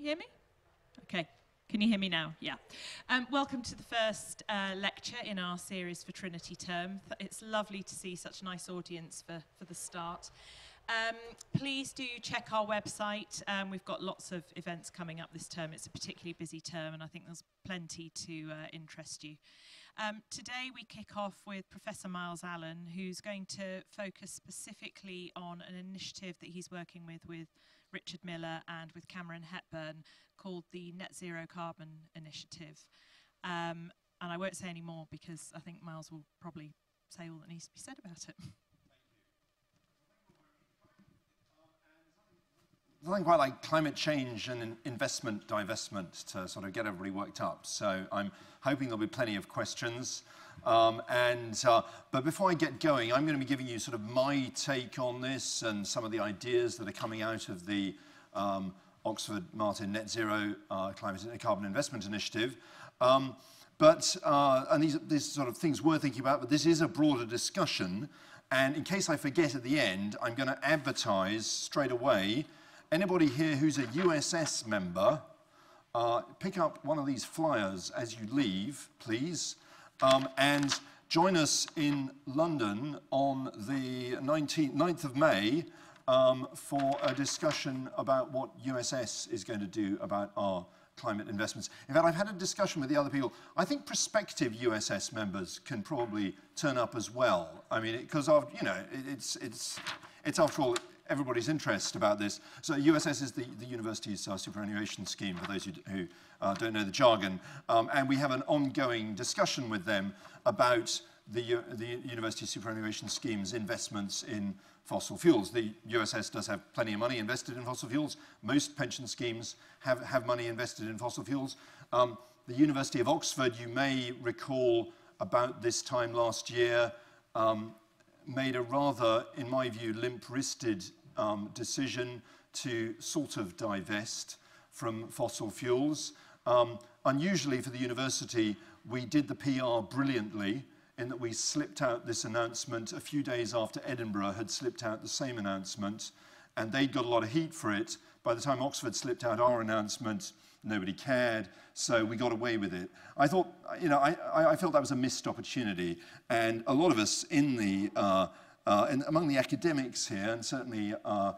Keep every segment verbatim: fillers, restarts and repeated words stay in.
hear me? Okay. Can you hear me now? Yeah. Um, welcome to the first uh, lecture in our series for Trinity term. It's lovely to see such a nice audience for, for the start. Um, please do check our website. Um, we've got lots of events coming up this term. It's a particularly busy term, and I think there's plenty to uh, interest you. Um, today we kick off with Professor Myles Allen, who's going to focus specifically on an initiative that he's working with with Richard Miller and with Cameron Hepburn called the Net Zero Carbon Initiative. Um, and I won't say any more because I think Myles will probably say all that needs to be said about it. Something quite like climate change and in investment divestment to sort of get everybody worked up. So I'm hoping there'll be plenty of questions. Um, and, uh, but before I get going, I'm going to be giving you sort of my take on this and some of the ideas that are coming out of the um, Oxford Martin Net Zero uh, Climate and Carbon Investment Initiative. Um, but, uh, and these, these sort of things we're thinking about, but this is a broader discussion. And in case I forget at the end, I'm going to advertise straight away. Anybody here who's a U S S member, uh, pick up one of these flyers as you leave, please, um, and join us in London on the nineteenth, ninth of May um, for a discussion about what U S S is going to do about our climate investments. In fact, I've had a discussion with the other people. I think prospective U S S members can probably turn up as well. I mean, because of, you know, it, it's, it's, it's after all, everybody's interest about this. So U S S is the, the university's uh, superannuation scheme, for those who, who uh, don't know the jargon. Um, and we have an ongoing discussion with them about the, uh, the university superannuation scheme's investments in fossil fuels. The U S S does have plenty of money invested in fossil fuels. Most pension schemes have, have money invested in fossil fuels. Um, the University of Oxford, you may recall, about this time last year, um, made a rather, in my view, limp-wristed um, decision to sort of divest from fossil fuels. Um, unusually for the university, we did the P R brilliantly in that we slipped out this announcement a few days after Edinburgh had slipped out the same announcement, and they'd got a lot of heat for it. By the time Oxford slipped out our announcement, nobody cared, so we got away with it. I thought, you know, I, I felt that was a missed opportunity, and a lot of us in the, uh, uh, in, among the academics here, and certainly uh,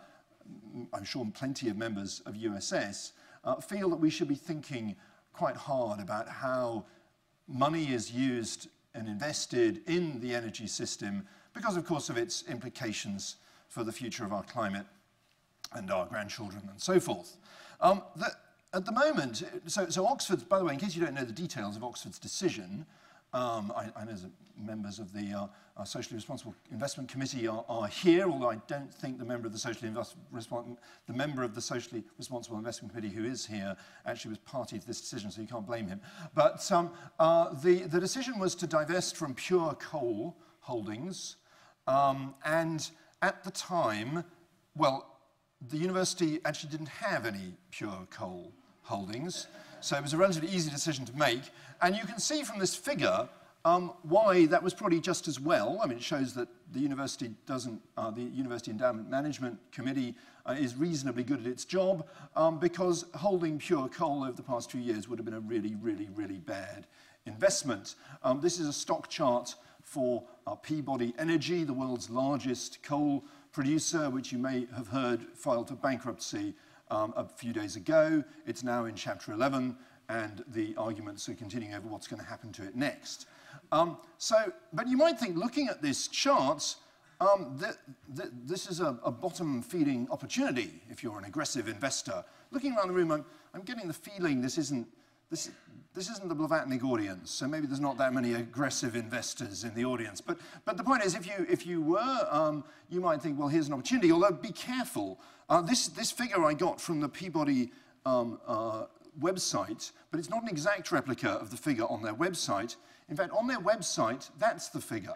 I'm sure plenty of members of U S S, uh, feel that we should be thinking quite hard about how money is used and invested in the energy system because, of course, of its implications for the future of our climate and our grandchildren and so forth. Um, the, At the moment, so, so Oxford's, by the way, in case you don't know the details of Oxford's decision, um, I, I know that members of the uh, uh, Socially Responsible Investment Committee are, are here, although I don't think the member of the Socially Respons the member of the Socially Responsible Investment Committee who is here actually was party to this decision, so you can't blame him. But um, uh, the, the decision was to divest from pure coal holdings, um, and at the time, well, the university actually didn't have any pure coal holdings, so it was a relatively easy decision to make. And you can see from this figure um, why that was probably just as well. I mean, it shows that the university doesn't, uh, the University Endowment Management Committee uh, is reasonably good at its job, um, because holding pure coal over the past few years would have been a really, really, really bad investment. Um, this is a stock chart for uh, Peabody Energy, the world's largest coal producer, which you may have heard filed for bankruptcy um, a few days ago. It's now in Chapter eleven, and the arguments are continuing over what's going to happen to it next. Um, so, but you might think, looking at this chart, um, th th this is a, a bottom-feeding opportunity if you're an aggressive investor. Looking around the room, I'm, I'm getting the feeling this isn't, this, this isn't the Blavatnik audience, so maybe there's not that many aggressive investors in the audience. But, but the point is, if you, if you were, um, you might think, well, here's an opportunity, although be careful. Uh, this, this figure I got from the Peabody um, uh, website, but it's not an exact replica of the figure on their website. In fact, on their website, that's the figure.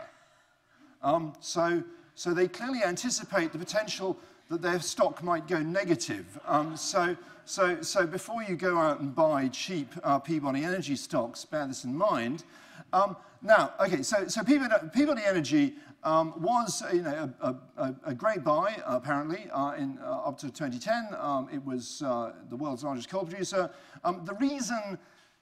Um, so, so they clearly anticipate the potential that their stock might go negative. Um, so, so, so before you go out and buy cheap uh, Peabody Energy stocks, bear this in mind. Um, now, okay, so, so Peabody, Peabody Energy um, was you know, a, a, a great buy, apparently, uh, in, uh, up to twenty ten. Um, it was uh, the world's largest coal producer. Um, the reason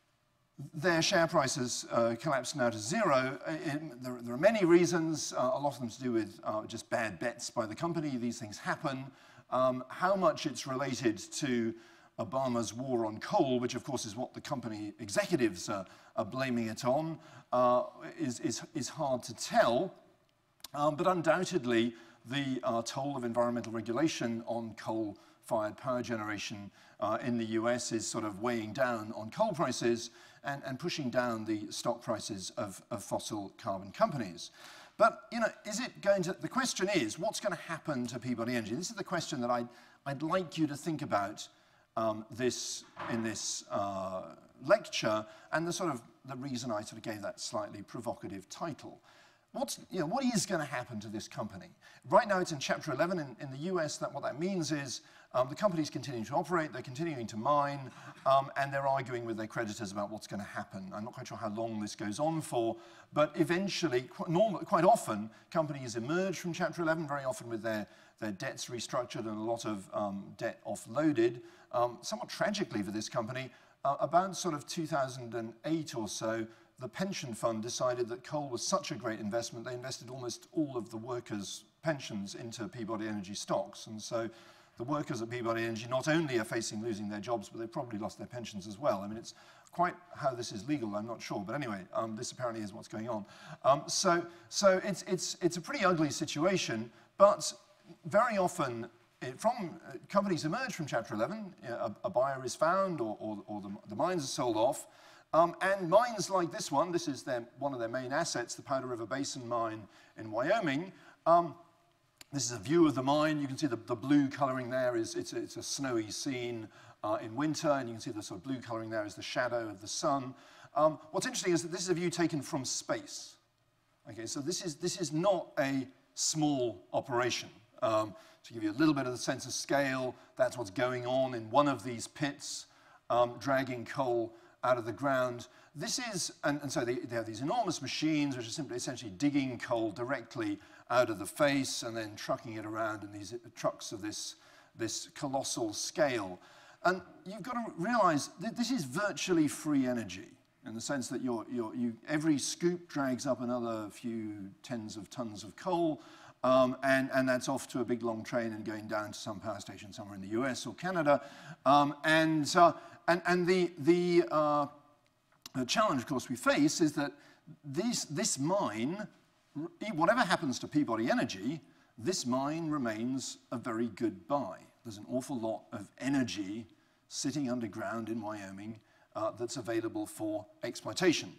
their share prices uh, collapsed now to zero, it, there, there are many reasons, uh, a lot of them to do with uh, just bad bets by the company. These things happen. Um, how much it's related to Obama's war on coal, which of course is what the company executives uh, are blaming it on, uh, is, is, is hard to tell. Um, but undoubtedly, the uh, toll of environmental regulation on coal-fired power generation uh, in the U S is sort of weighing down on coal prices and, and pushing down the stock prices of, of fossil carbon companies. But, you know, is it going to, the question is, what's going to happen to Peabody Energy? This is the question that I'd, I'd like you to think about um, this, in this uh, lecture, and the sort of, the reason I sort of gave that slightly provocative title. What's, you know, what is going to happen to this company? Right now it's in Chapter eleven. In, in the U S, that, what that means is um, the company's continuing to operate, they're continuing to mine, um, and they're arguing with their creditors about what's going to happen. I'm not quite sure how long this goes on for, but eventually, quite, normal, quite often, companies emerge from Chapter eleven, very often with their, their debts restructured and a lot of um, debt offloaded. Um, somewhat tragically for this company, uh, about sort of two thousand eight or so, the pension fund decided that coal was such a great investment, they invested almost all of the workers' pensions into Peabody Energy stocks. And so the workers at Peabody Energy not only are facing losing their jobs, but they've probably lost their pensions as well. I mean, it's quite how this is legal, I'm not sure. But anyway, um, this apparently is what's going on. Um, so so it's, it's, it's a pretty ugly situation, but very often, It, from uh, companies emerge from Chapter eleven, you know, a, a buyer is found, or, or, or the, the mines are sold off, um, and mines like this one, this is their, one of their main assets, the Powder River Basin mine in Wyoming. Um, this is a view of the mine. You can see the, the blue coloring there is it's a, it's a snowy scene uh, in winter, and you can see the sort of blue coloring there is the shadow of the sun. Um, what's interesting is that this is a view taken from space. Okay, so this is this is not a small operation. Um, to give you a little bit of the sense of scale, that's what's going on in one of these pits, um, dragging coal out of the ground. This is, and, and so they, they have these enormous machines which are simply essentially digging coal directly out of the face and then trucking it around in these trucks of this, this colossal scale. And you've got to realize that this is virtually free energy, in the sense that you're, you're, you, every scoop drags up another few tens of tons of coal, um, and, and that's off to a big long train and going down to some power station somewhere in the U S or Canada. Um, and, uh, and, and the, the, uh, the challenge, of course, we face is that these, this mine, whatever happens to Peabody Energy, this mine remains a very good buy. There's an awful lot of energy sitting underground in Wyoming uh, that's available for exploitation.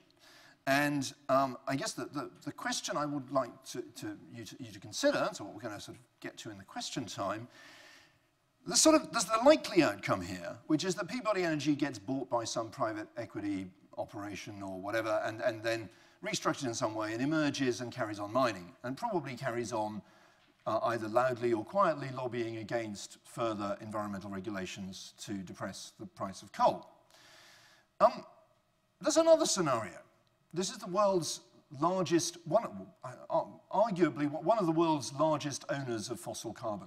And um, I guess the, the, the question I would like to, to, you, to you to consider, so what we're going to sort of get to in the question time, there's, sort of, there's the likely outcome here, which is that Peabody Energy gets bought by some private equity operation or whatever, and, and then restructured in some way and emerges and carries on mining, and probably carries on uh, either loudly or quietly lobbying against further environmental regulations to depress the price of coal. Um, there's another scenario. This is the world's largest, one, uh, arguably one of the world's largest owners of fossil carbon.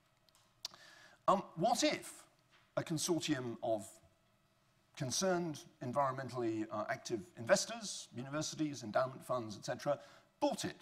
Um, what if a consortium of concerned, environmentally uh, active investors, universities, endowment funds, et cetera, bought it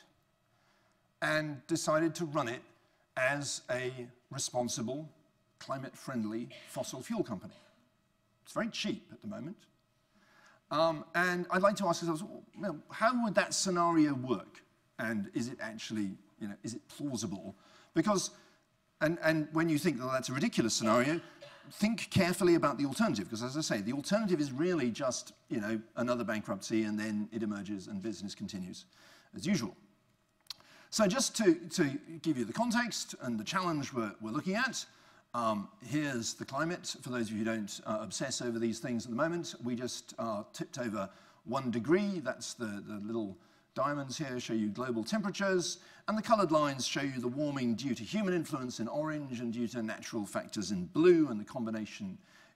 and decided to run it as a responsible, climate-friendly fossil fuel company? It's very cheap at the moment. Um, and I'd like to ask ourselves, well, how would that scenario work? And is it actually, you know, is it plausible? Because, and, and when you think that that's a ridiculous scenario, think carefully about the alternative, because as I say, the alternative is really just, you know, another bankruptcy, and then it emerges and business continues as usual. So just to, to give you the context and the challenge we're, we're looking at, um, here's the climate. For those of you who don't uh, obsess over these things at the moment, we just uh, tipped over one degree. That's the, the little diamonds here show you global temperatures, and the colored lines show you the warming due to human influence in orange and due to natural factors in blue, and the combination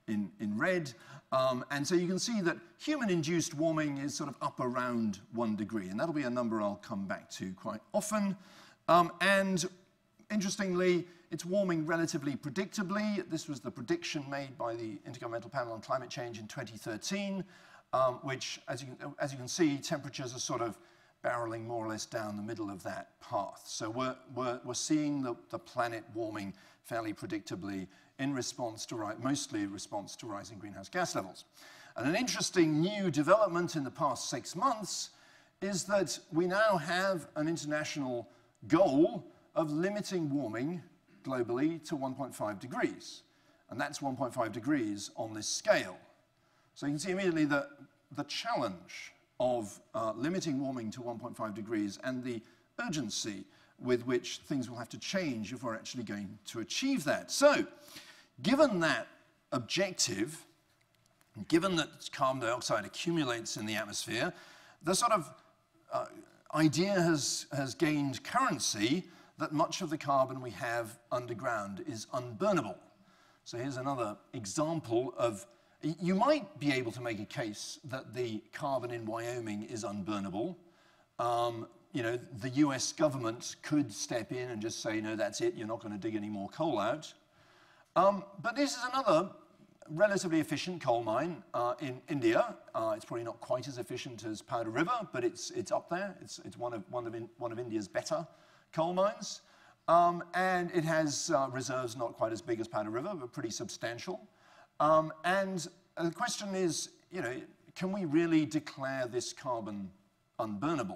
in, in red. Um, and so you can see that human-induced warming is sort of up around one degree, and that'll be a number I'll come back to quite often. Um, and interestingly, it's warming relatively predictably. This was the prediction made by the Intergovernmental Panel on Climate Change in twenty thirteen, um, which, as you, as you can see, temperatures are sort of barreling more or less down the middle of that path. So we're, we're, we're seeing the, the planet warming fairly predictably in response to, mostly in response to rising greenhouse gas levels. And an interesting new development in the past six months is that we now have an international goal of limiting warming globally to one point five degrees. And that's one point five degrees on this scale. So you can see immediately that the challenge of uh, limiting warming to one point five degrees and the urgency with which things will have to change if we're actually going to achieve that. So, given that objective, given that carbon dioxide accumulates in the atmosphere, the sort of uh, idea has, has gained currency that much of the carbon we have underground is unburnable. So here's another example of, you might be able to make a case that the carbon in Wyoming is unburnable. Um, you know, the U S government could step in and just say, no, that's it, you're not going to dig any more coal out. Um, but this is another relatively efficient coal mine uh, in India. Uh, it's probably not quite as efficient as Powder River, but it's, it's up there. It's, it's one, of, one, of in, one of India's better coal mines. Um, and it has uh, reserves not quite as big as Powder River, but pretty substantial. Um, and the question is, you know, can we really declare this carbon unburnable?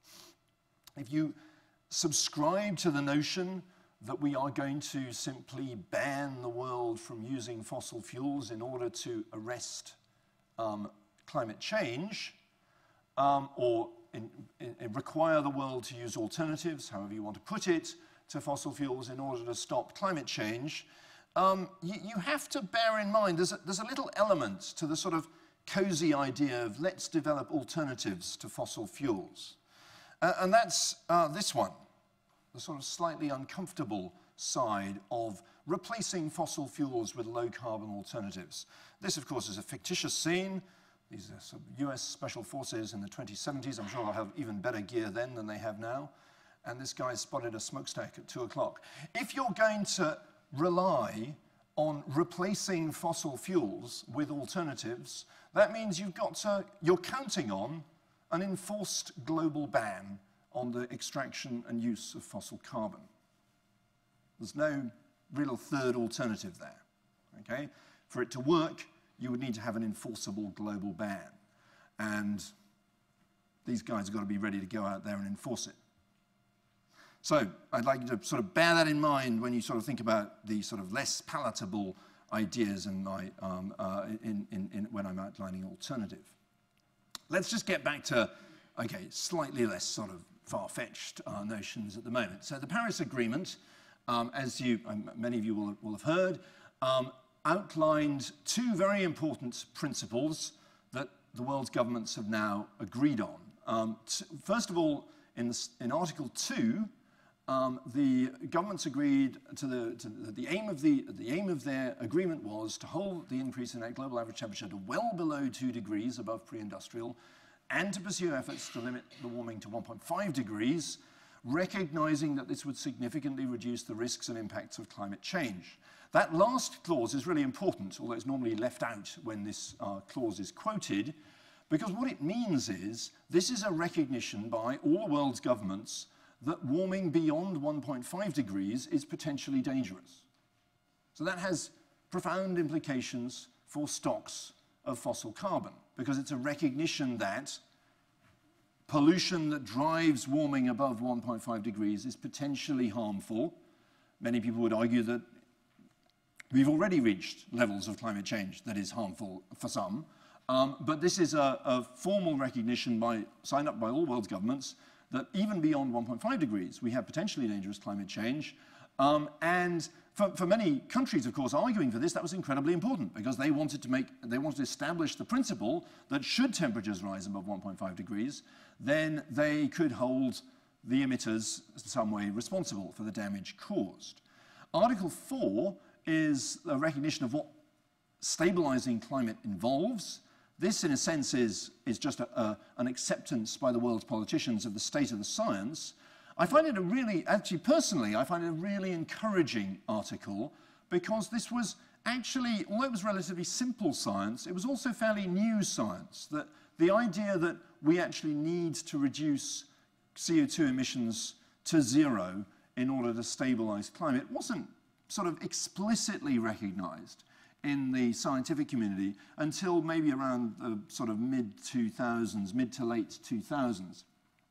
If you subscribe to the notion that we are going to simply ban the world from using fossil fuels in order to arrest um, climate change, um, or in, in, require the world to use alternatives, however you want to put it, to fossil fuels in order to stop climate change, um, you, you have to bear in mind there's a, there's a little element to the sort of cozy idea of let's develop alternatives to fossil fuels. Uh, and that's uh, this one, the sort of slightly uncomfortable side of replacing fossil fuels with low-carbon alternatives. This, of course, is a fictitious scene. These are some U S Special Forces in the twenty seventies. I'm sure they'll have even better gear then than they have now. And this guy spotted a smokestack at two o'clock. If you're going to rely on replacing fossil fuels with alternatives, that means you've got to, you're counting on an enforced global ban on the extraction and use of fossil carbon. There's no real third alternative there, okay? For it to work, you would need to have an enforceable global ban. And these guys have got to be ready to go out there and enforce it. So I'd like you to sort of bear that in mind when you sort of think about the sort of less palatable ideas in my, um, uh, in, in, in when I'm outlining alternative. Let's just get back to, okay, slightly less sort of far-fetched uh, notions at the moment. So the Paris Agreement, um, as you, um, many of you will, will have heard, um, outlined two very important principles that the world's governments have now agreed on. Um, first of all, in, the, in Article two, Um, the governments agreed to the, to the, the aim of the, the aim of their agreement was to hold the increase in global average temperature to well below two degrees above pre-industrial, and to pursue efforts to limit the warming to one point five degrees, recognizing that this would significantly reduce the risks and impacts of climate change. That last clause is really important, although it's normally left out when this uh, clause is quoted, because what it means is this is a recognition by all the world's governments that warming beyond one point five degrees is potentially dangerous. So that has profound implications for stocks of fossil carbon, because it's a recognition that pollution that drives warming above one point five degrees is potentially harmful. Many people would argue that we've already reached levels of climate change that is harmful for some, um, but this is a, a formal recognition by, signed up by all world's governments that even beyond one point five degrees, we have potentially dangerous climate change. Um, and for, for many countries, of course, arguing for this, that was incredibly important because they wanted to make, they wanted to establish the principle that should temperatures rise above one point five degrees, then they could hold the emitters in some way responsible for the damage caused. Article four is a recognition of what stabilising climate involves. This, in a sense, is, is just a, a, an acceptance by the world's politicians of the state of the science. I find it a really, actually personally, I find it a really encouraging article, because this was actually, although it was relatively simple science, it was also fairly new science. That the idea that we actually need to reduce C O two emissions to zero in order to stabilise climate wasn't sort of explicitly recognised in the scientific community until maybe around the sort of mid two thousands, mid to late two thousands.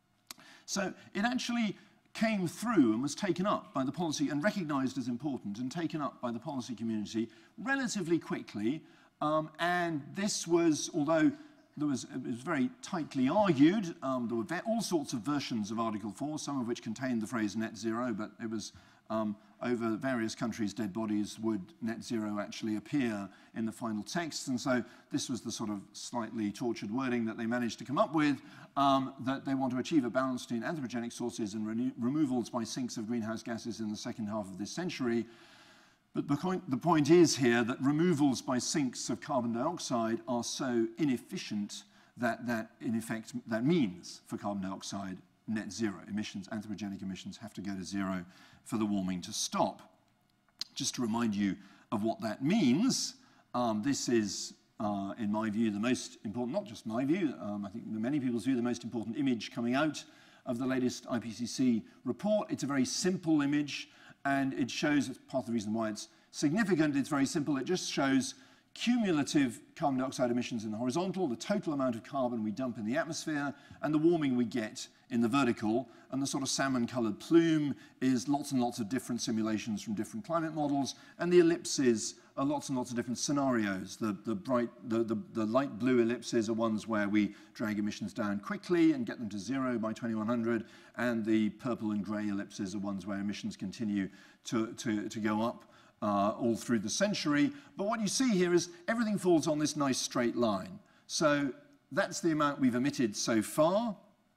So it actually came through and was taken up by the policy and recognised as important and taken up by the policy community relatively quickly. Um, and this was, although there was, it was very tightly argued, um, there were all sorts of versions of Article four, some of which contained the phrase net zero, but it was um, over various countries' dead bodies would net zero actually appear in the final text. And so this was the sort of slightly tortured wording that they managed to come up with, um, that they want to achieve a balance between anthropogenic sources and re removals by sinks of greenhouse gases in the second half of this century. But the point, the point is here that removals by sinks of carbon dioxide are so inefficient that, that in effect, that means for carbon dioxide net zero emissions, anthropogenic emissions have to go to zero for the warming to stop. Just to remind you of what that means, um, this is, uh, in my view, the most important, not just my view, um, I think many people's view, the most important image coming out of the latest I P C C report. It's a very simple image, and it shows, it's part of the reason why it's significant, it's very simple, it just shows cumulative carbon dioxide emissions in the horizontal, the total amount of carbon we dump in the atmosphere, and the warming we get in the vertical. And the sort of salmon-coloured plume is lots and lots of different simulations from different climate models, and the ellipses are lots and lots of different scenarios. The, the, bright, the, the, the light blue ellipses are ones where we drag emissions down quickly and get them to zero by twenty-one hundred, and the purple and grey ellipses are ones where emissions continue to, to, to go up Uh, all through the century. But what you see here is everything falls on this nice straight line. So that's the amount we've emitted so far.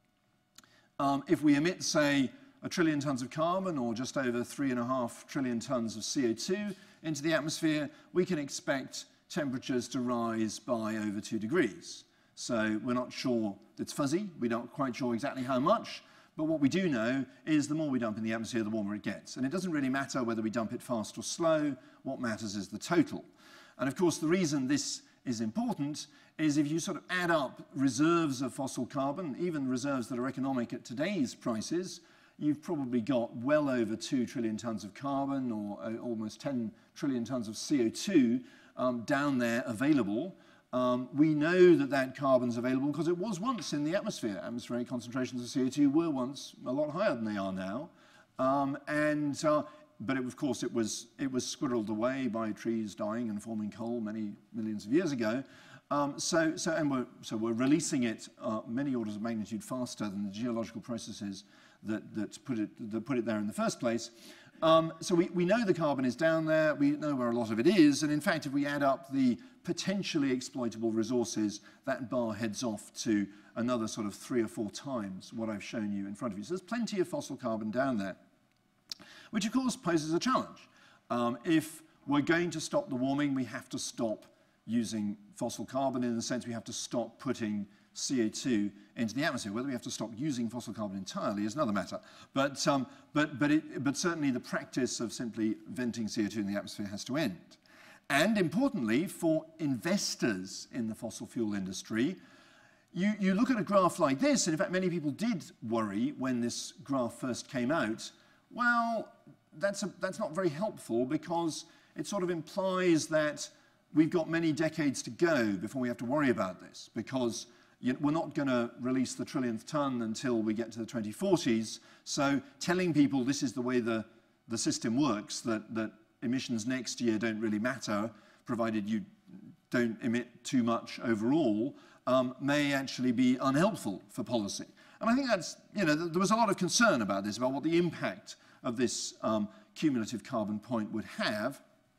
Um, if we emit, say, a trillion tons of carbon or just over three and a half trillion tons of C O two into the atmosphere, we can expect temperatures to rise by over two degrees. So we're not sure, it's fuzzy, we're not quite sure exactly how much. But what we do know is the more we dump in the atmosphere, the warmer it gets. And it doesn't really matter whether we dump it fast or slow. What matters is the total. And of course, the reason this is important is if you sort of add up reserves of fossil carbon, even reserves that are economic at today's prices, you've probably got well over two trillion tons of carbon or uh, almost ten trillion tons of C O two um, down there available. Um, we know that that carbon's available because it was once in the atmosphere. Atmospheric concentrations of C O two were once a lot higher than they are now. Um, and, uh, but it, of course it was, it was squirreled away by trees dying and forming coal many millions of years ago. Um, so, so, and we're, so we're releasing it uh, many orders of magnitude faster than the geological processes that, that, put, it, that put it there in the first place. Um, so we, we know the carbon is down there, we know where a lot of it is, and in fact, if we add up the potentially exploitable resources, that bar heads off to another sort of three or four times what I've shown you in front of you. So there's plenty of fossil carbon down there, which of course poses a challenge. Um, if we're going to stop the warming, we have to stop using fossil carbon, in the sense we have to stop putting C O two into the atmosphere. Whether we have to stop using fossil carbon entirely is another matter. But, um, but, but, it, but certainly the practice of simply venting C O two in the atmosphere has to end. And importantly, for investors in the fossil fuel industry, you, you look at a graph like this, and in fact many people did worry when this graph first came out. Well, that's, a, that's not very helpful, because it sort of implies that we've got many decades to go before we have to worry about this, because we're not going to release the trillionth ton until we get to the twenty forties. So telling people this is the way the, the system works, that, that emissions next year don't really matter, provided you don't emit too much overall, um, may actually be unhelpful for policy. And I think that's, you know, there was a lot of concern about this, about what the impact of this um, cumulative carbon point would have.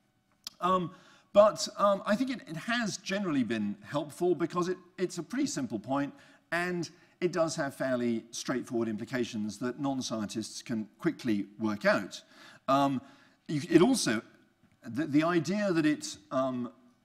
Um, But um, I think it, it has generally been helpful, because it, it's a pretty simple point, and it does have fairly straightforward implications that non-scientists can quickly work out. Um, you, it also, the, the idea that it um,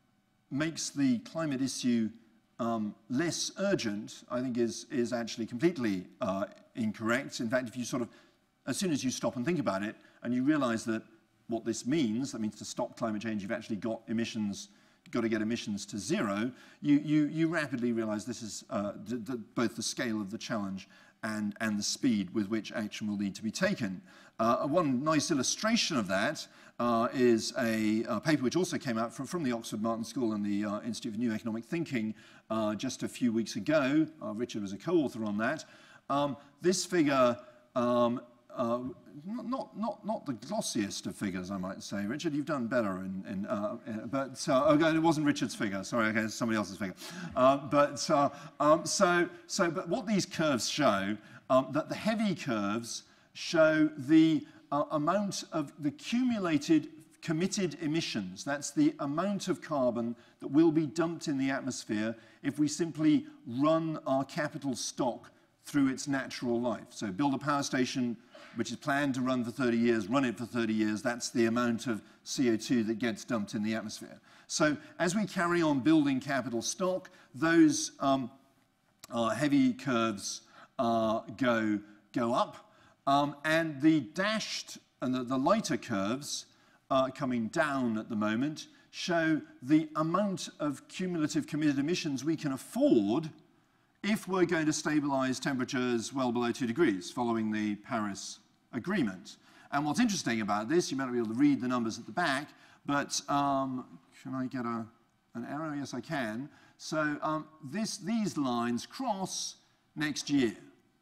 makes the climate issue um, less urgent, I think is, is actually completely uh, incorrect. In fact, if you sort of, as soon as you stop and think about it, and you realize that what this means, that means to stop climate change, you've actually got emissions, got to get emissions to zero, you, you, you rapidly realize this is uh, the, the, both the scale of the challenge and, and the speed with which action will need to be taken. Uh, one nice illustration of that uh, is a, a paper which also came out from, from the Oxford Martin School and the uh, Institute for New Economic Thinking uh, just a few weeks ago. Uh, Richard was a co-author on that. Um, this figure, um, uh, not, not, not, not the glossiest of figures, I might say. Richard, you've done better, in, in, uh, but uh, okay, it wasn't Richard's figure. Sorry, okay, it's somebody else's figure. Uh, but uh, um, so, so, but what these curves show, um, that the heavy curves show the uh, amount of the cumulated committed emissions. That's the amount of carbon that will be dumped in the atmosphere if we simply run our capital stock through its natural life. So build a power station which is planned to run for thirty years, run it for thirty years, that's the amount of C O two that gets dumped in the atmosphere. So as we carry on building capital stock, those um, uh, heavy curves uh, go, go up, um, and the dashed and the, the lighter curves uh, coming down at the moment show the amount of cumulative committed emissions we can afford if we're going to stabilize temperatures well below two degrees following the Paris Agreement. And what's interesting about this, you might not be able to read the numbers at the back, but um, can I get a, an arrow? Yes, I can. So um, this, these lines cross next year.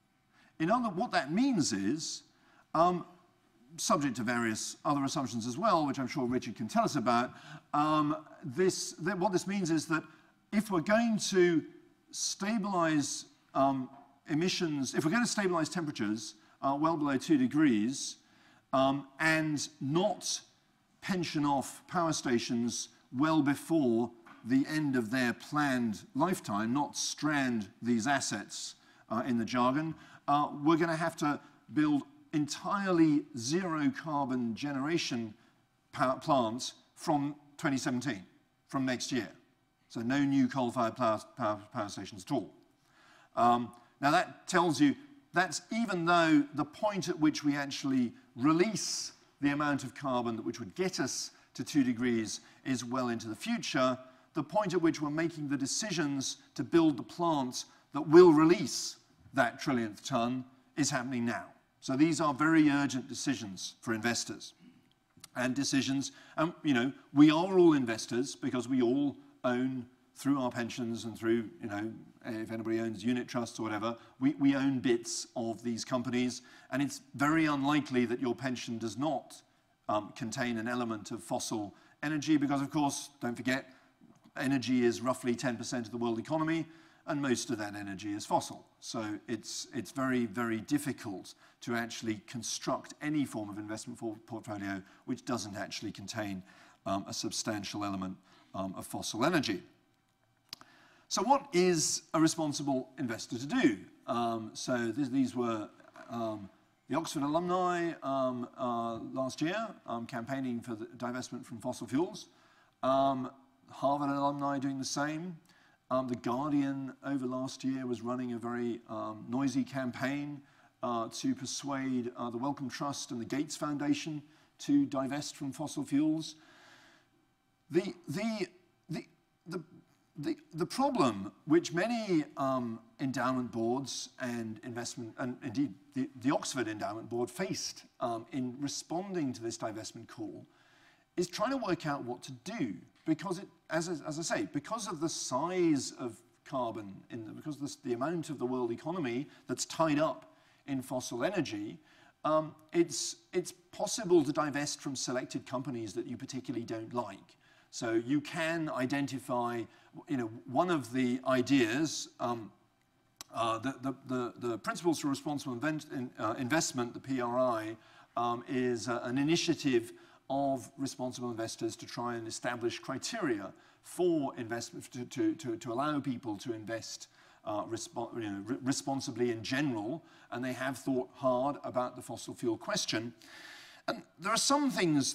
In other, what that means is, um, subject to various other assumptions as well, which I'm sure Richard can tell us about, um, this, that what this means is that if we're going to stabilize um, emissions, if we're going to stabilize temperatures uh, well below two degrees um, and not pension off power stations well before the end of their planned lifetime, not strand these assets uh, in the jargon, uh, we're going to have to build entirely zero carbon generation power plants from twenty seventeen, from next year. So no new coal-fired power, power, power stations at all. Um, now that tells you, that's even though the point at which we actually release the amount of carbon that which would get us to two degrees is well into the future, the point at which we're making the decisions to build the plants that will release that trillionth ton is happening now. So these are very urgent decisions for investors. And decisions, um, you know, we are all investors because we all own, through our pensions and through, you know, if anybody owns unit trusts or whatever, we, we own bits of these companies, and it's very unlikely that your pension does not um, contain an element of fossil energy because, of course, don't forget, energy is roughly ten percent of the world economy, and most of that energy is fossil. So it's, it's very, very difficult to actually construct any form of investment portfolio which doesn't actually contain um, a substantial element Um, of fossil energy. So what is a responsible investor to do? Um, so th these were um, the Oxford alumni um, uh, last year um, campaigning for the divestment from fossil fuels. Um, Harvard alumni doing the same. Um, the Guardian over last year was running a very um, noisy campaign uh, to persuade uh, the Wellcome Trust and the Gates Foundation to divest from fossil fuels. The, the, the, the, the, the problem which many um, endowment boards and investment, and indeed the, the Oxford Endowment Board faced um, in responding to this divestment call is trying to work out what to do. Because, it, as, as I say, because of the size of carbon, in the, because of this, the amount of the world economy that's tied up in fossil energy, um, it's, it's possible to divest from selected companies that you particularly don't like. So you can identify, you know, one of the ideas, um, uh, the, the, the, the Principles for Responsible Invent, in, uh, Investment, the P R I, um, is uh, an initiative of responsible investors to try and establish criteria for investment, to, to, to, to allow people to invest uh, respo you know, re responsibly in general, and they have thought hard about the fossil fuel question. And there are some things that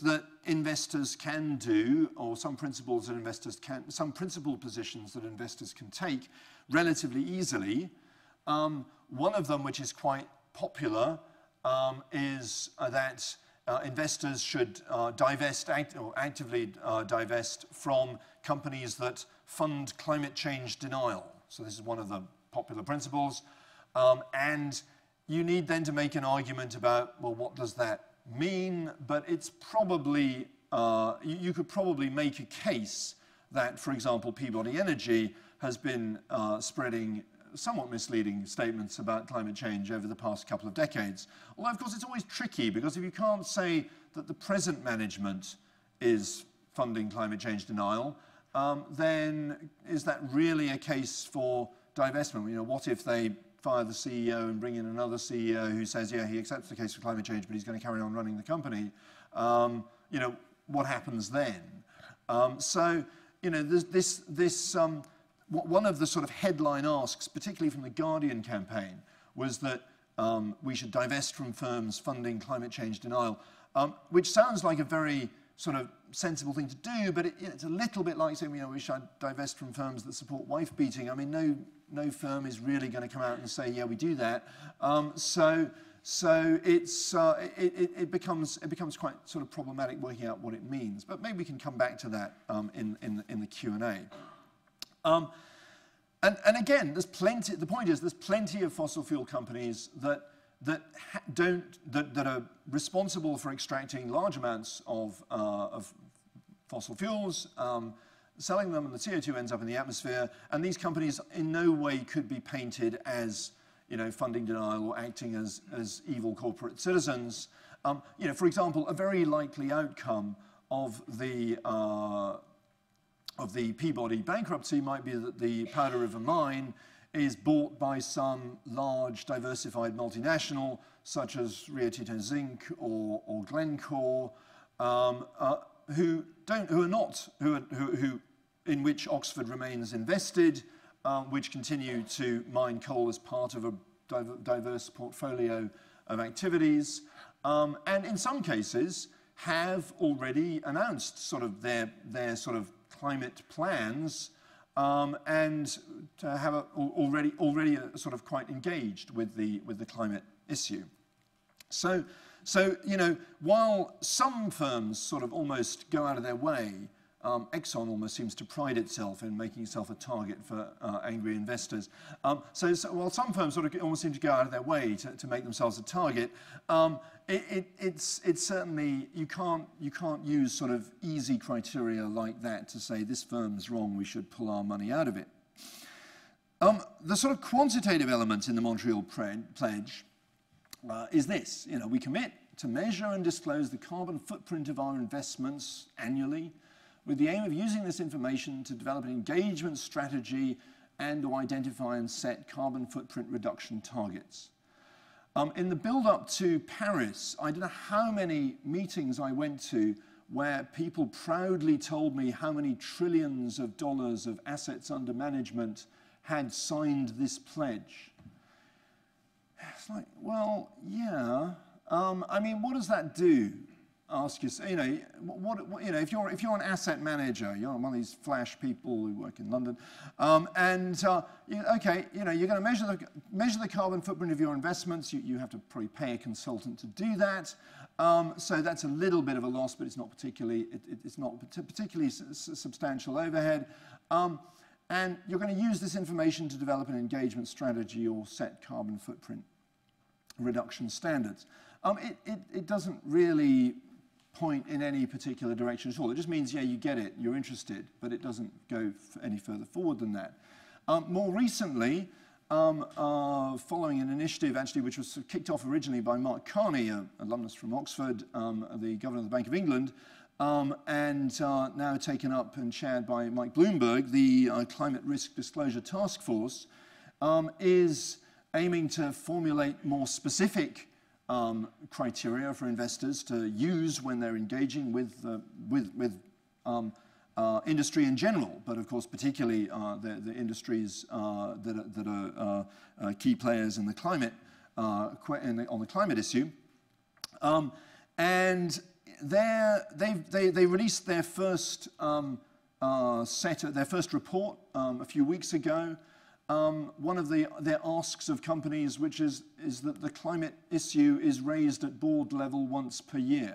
investors can do, or some principles that investors can, some principled positions that investors can take relatively easily. Um, one of them, which is quite popular, um, is uh, that uh, investors should uh, divest, act, or actively uh, divest from companies that fund climate change denial. So this is one of the popular principles. Um, and you need then to make an argument about, well, what does that mean? But it's probably, uh, you, you could probably make a case that, for example, Peabody Energy has been uh, spreading somewhat misleading statements about climate change over the past couple of decades. Although, of course, it's always tricky, because if you can't say that the present management is funding climate change denial, um, then is that really a case for divestment? You know, what if they fire the C E O and bring in another C E O who says, yeah, he accepts the case for climate change, but he's going to carry on running the company? Um, you know, what happens then? Um, so, you know, this, this, this um, one of the sort of headline asks, particularly from the Guardian campaign, was that um, we should divest from firms funding climate change denial, um, which sounds like a very sort of sensible thing to do, but it, it's a little bit like saying, you know, we should divest from firms that support wife beating. I mean, no, no firm is really going to come out and say, yeah, we do that. Um, so, so it's uh, it, it, it becomes it becomes quite sort of problematic working out what it means. But maybe we can come back to that um, in in in the Q and A. Um, and, and again, there's plenty. The point is, there's plenty of fossil fuel companies that that ha don't that, that are responsible for extracting large amounts of uh, of fossil fuels, um, selling them, and the C O two ends up in the atmosphere. And these companies, in no way, could be painted as, you know, funding denial or acting as as evil corporate citizens. Um, you know, for example, a very likely outcome of the uh, of the Peabody bankruptcy might be that the Powder River mine is bought by some large diversified multinational, such as Rio Tinto Zinc or, or Glencore, um, uh, who don't, who are not, who, are, who, who in which Oxford remains invested, um, which continue to mine coal as part of a diverse portfolio of activities, um, and in some cases have already announced sort of their their sort of climate plans, um, and to have a, already already a sort of quite engaged with the with the climate issue. So so you know, while some firms sort of almost go out of their way, um, Exxon almost seems to pride itself in making itself a target for uh, angry investors. Um, so, so while some firms sort of almost seem to go out of their way to, to make themselves a target, um, it, it, it's, it's certainly, you can't, you can't use sort of easy criteria like that to say this firm's wrong, we should pull our money out of it. Um, the sort of quantitative element in the Montreal Pledge uh, is this. You know, we commit to measure and disclose the carbon footprint of our investments annually, with the aim of using this information to develop an engagement strategy and to identify and set carbon footprint reduction targets. Um, in the build-up to Paris, I don't know how many meetings I went to where people proudly told me how many trillions of dollars of assets under management had signed this pledge. It's like, well, yeah. Um, I mean, what does that do? Ask yourself, you know, what, what, you know, if you're if you're an asset manager, you're one of these flash people who work in London, um, and uh, you, okay, you know, you're going to measure the measure the carbon footprint of your investments. You you have to probably pay a consultant to do that. Um, so that's a little bit of a loss, but it's not particularly it, it, it's not particularly substantial overhead. Um, and you're going to use this information to develop an engagement strategy or set carbon footprint reduction standards. Um, it, it it doesn't really point in any particular direction at all. It just means, yeah, you get it, you're interested, but it doesn't go any further forward than that. Um, more recently, um, uh, following an initiative actually which was kicked off originally by Mark Carney, an alumnus from Oxford, um, the governor of the Bank of England, um, and uh, now taken up and chaired by Mike Bloomberg, the uh, Climate Risk Disclosure Task Force, um, is aiming to formulate more specific Um, criteria for investors to use when they're engaging with, uh, with, with um, uh, industry in general, but of course particularly uh, the, the industries uh, that are, that are uh, uh, key players in the climate, uh, in the, on the climate issue. Um, and they they they released their first um, uh, set of, their first report um, a few weeks ago. Um, one of the their asks of companies, which is is that the climate issue is raised at board level once per year.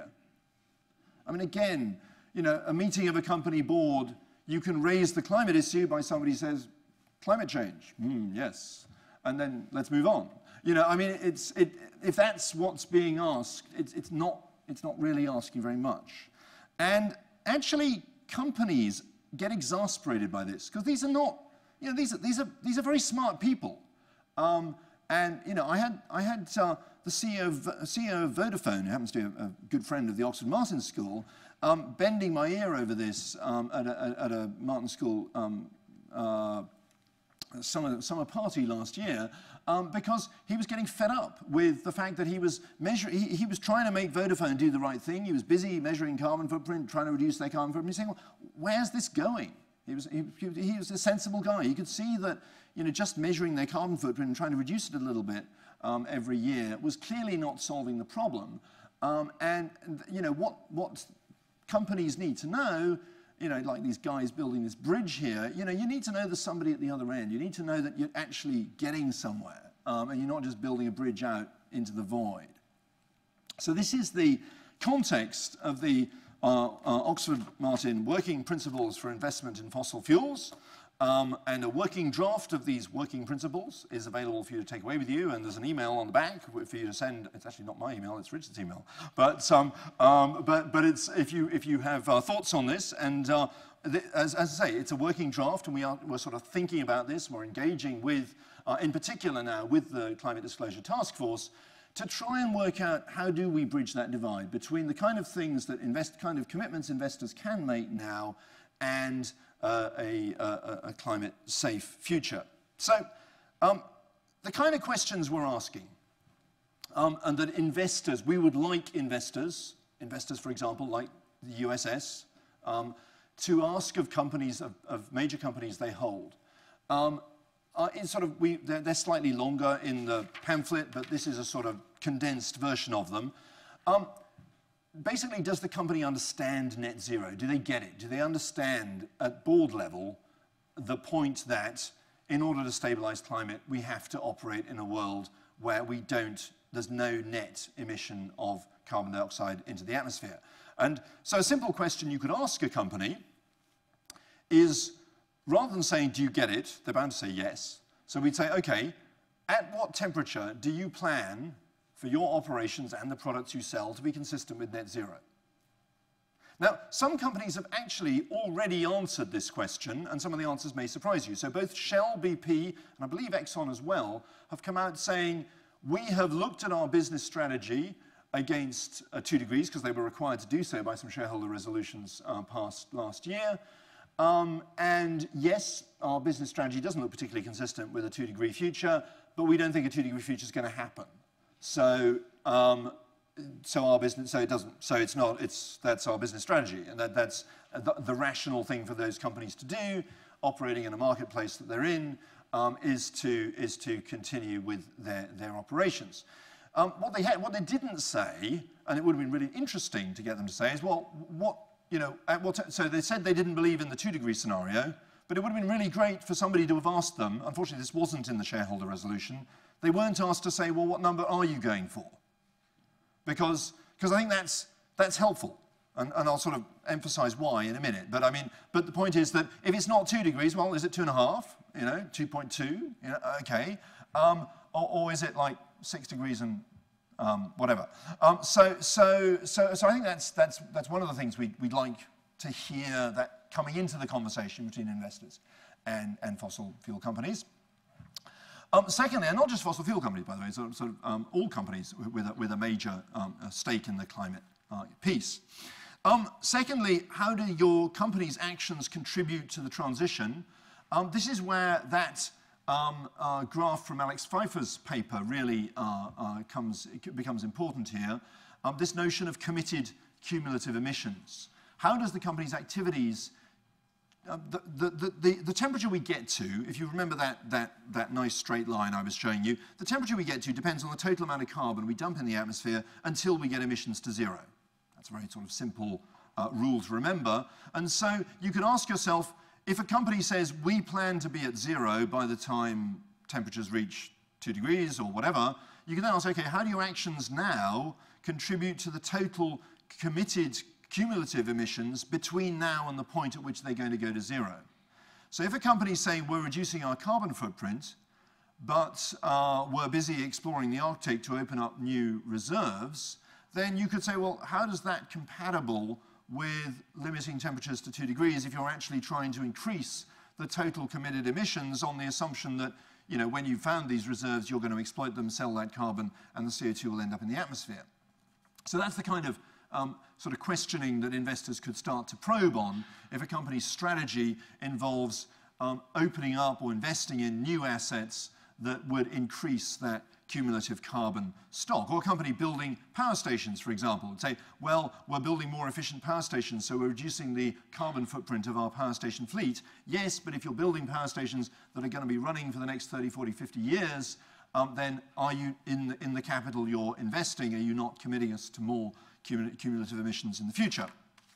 I mean, again, you know, a meeting of a company board, you can raise the climate issue by somebody says, climate change, mm, yes, and then let's move on. You know, I mean, it's it if that's what's being asked, it's it's not it's not really asking very much, and actually companies get exasperated by this because these are not. You know, these are, these are, these are very smart people. Um, and, you know, I had, I had uh, the C E O of, C E O of Vodafone, who happens to be a, a good friend of the Oxford Martin School, um, bending my ear over this um, at, a, at a Martin School um, uh, summer, summer party last year, um, because he was getting fed up with the fact that he was measuring, he, he was trying to make Vodafone do the right thing. He was busy measuring carbon footprint, trying to reduce their carbon footprint. He's saying, well, where's this going? He was, he, he was a sensible guy. You could see that, you know, just measuring their carbon footprint and trying to reduce it a little bit um, every year was clearly not solving the problem. Um, and, you know, what, what companies need to know, you know, like these guys building this bridge here, you know, you need to know there's somebody at the other end. You need to know that you're actually getting somewhere um, and you're not just building a bridge out into the void. So this is the context of the Uh, uh, Oxford Martin Working Principles for Investment in Fossil Fuels, um, and a working draft of these working principles is available for you to take away with you, and there's an email on the back for you to send. It's actually not my email, it's Richard's email, but um, um, but but it's if you if you have uh, thoughts on this, and uh, the, as, as I say, it's a working draft, and we are we're sort of thinking about this. We're engaging with, uh, in particular now, with the Climate Disclosure Task Force, to try and work out how do we bridge that divide between the kind of things that invest, kind of commitments investors can make now and uh, a, a, a climate-safe future. So um, the kind of questions we're asking, um, and that investors, we would like investors, investors, for example, like the U S S, um, to ask of companies, of, of major companies they hold. Um, Uh, it's sort of, we, they're, they're slightly longer in the pamphlet, but this is a sort of condensed version of them. Um, basically, does the company understand net zero? Do they get it? Do they understand at board level the point that in order to stabilize climate, we have to operate in a world where we don't, there's no net emission of carbon dioxide into the atmosphere? And so a simple question you could ask a company is, rather than saying, do you get it, they're bound to say yes. So we'd say, okay, at what temperature do you plan for your operations and the products you sell to be consistent with net zero? Now, some companies have actually already answered this question, and some of the answers may surprise you. So both Shell, B P, and I believe Exxon as well, have come out saying, we have looked at our business strategy against uh, two degrees, because they were required to do so by some shareholder resolutions uh, passed last year. Um, and yes, our business strategy doesn't look particularly consistent with a two-degree future, but we don't think a two-degree future is going to happen. So, um, so our business, so it doesn't, so it's not, it's that's our business strategy, and that, that's the, the rational thing for those companies to do, operating in a marketplace that they're in, um, is to is to continue with their their operations. Um, what they had, what they didn't say, and it would have been really interesting to get them to say, is well, what. You know, at what so they said they didn't believe in the two-degree scenario, but it would have been really great for somebody to have asked them. Unfortunately, this wasn't in the shareholder resolution. They weren't asked to say, well, what number are you going for? Because because I think that's that's helpful, and, and I'll sort of emphasize why in a minute. But I mean, but the point is that if it's not two degrees, well, is it two and a half? You know, two point two. You know, okay, um, or, or is it like six degrees and Um, whatever. Um, so, so, so, so I think that's that's that's one of the things we'd, we'd like to hear that coming into the conversation between investors and and fossil fuel companies. Um, secondly, and not just fossil fuel companies, by the way, so, sort of um, all companies with a, with a major um, a stake in the climate uh, piece. Um, secondly, how do your company's actions contribute to the transition? Um, this is where that Um, uh, graph from Alex Pfeiffer's paper really uh, uh, comes, it becomes important here. Um, this notion of committed cumulative emissions. How does the company's activities, uh, the, the, the, the temperature we get to, if you remember that, that, that nice straight line I was showing you, the temperature we get to depends on the total amount of carbon we dump in the atmosphere until we get emissions to zero. That's a very sort of simple uh, rule to remember. And so you could ask yourself, if a company says, we plan to be at zero by the time temperatures reach two degrees or whatever, you can then ask, okay, how do your actions now contribute to the total committed cumulative emissions between now and the point at which they're going to go to zero? So if a company is saying, we're reducing our carbon footprint, but uh, we're busy exploring the Arctic to open up new reserves, then you could say, well, how does that compatible with limiting temperatures to two degrees if you're actually trying to increase the total committed emissions on the assumption that, you know, when you've found these reserves, you're going to exploit them, sell that carbon, and the C O two will end up in the atmosphere. So that's the kind of um, sort of questioning that investors could start to probe on if a company's strategy involves um, opening up or investing in new assets that would increase that cumulative carbon stock. Or a company building power stations, for example, and say, well, we're building more efficient power stations, so we're reducing the carbon footprint of our power station fleet. Yes, but if you're building power stations that are going to be running for the next thirty, forty, fifty years, um, then are you, in the, in the capital you're investing, are you not committing us to more cumulative emissions in the future?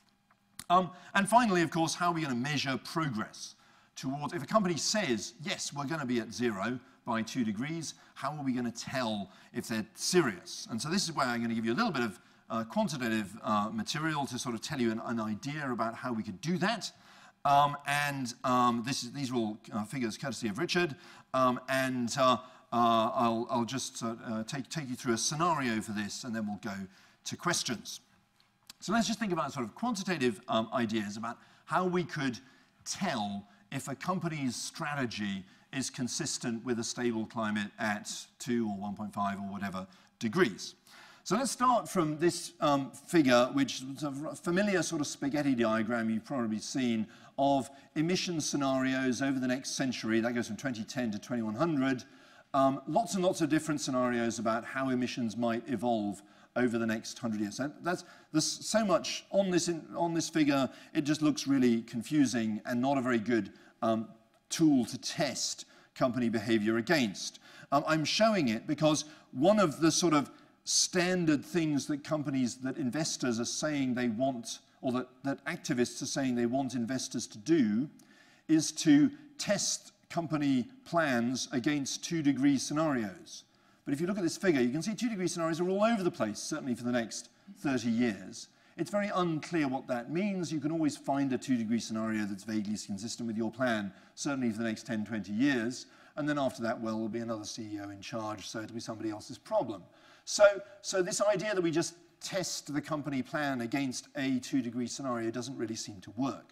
Um, and finally, of course, how are we going to measure progress towards, if a company says, yes, we're going to be at zero by two degrees, how are we going to tell if they're serious? And so this is where I'm going to give you a little bit of uh, quantitative uh, material to sort of tell you an, an idea about how we could do that. Um, and um, this is, these are all uh, figures courtesy of Richard. Um, and uh, uh, I'll, I'll just uh, uh, take, take you through a scenario for this, and then we'll go to questions. So let's just think about sort of quantitative um, ideas about how we could tell if a company's strategy is consistent with a stable climate at two or one point five or whatever degrees. So let's start from this um, figure, which is a familiar sort of spaghetti diagram you've probably seen of emission scenarios over the next century. That goes from twenty ten to twenty-one hundred. Um, lots and lots of different scenarios about how emissions might evolve over the next hundred years. So that's, there's so much on this, in, on this figure, it just looks really confusing and not a very good um, tool to test company behavior against. Um, I'm showing it because one of the sort of standard things that companies, that investors are saying they want, or that, that activists are saying they want investors to do, is to test company plans against two degree scenarios. But if you look at this figure, you can see two degree scenarios are all over the place, certainly for the next thirty years. It's very unclear what that means. You can always find a two degree scenario that's vaguely consistent with your plan, certainly for the next ten, twenty years. And then after that, well, there'll be another C E O in charge, so it'll be somebody else's problem. So, so this idea that we just test the company plan against a two degree scenario doesn't really seem to work.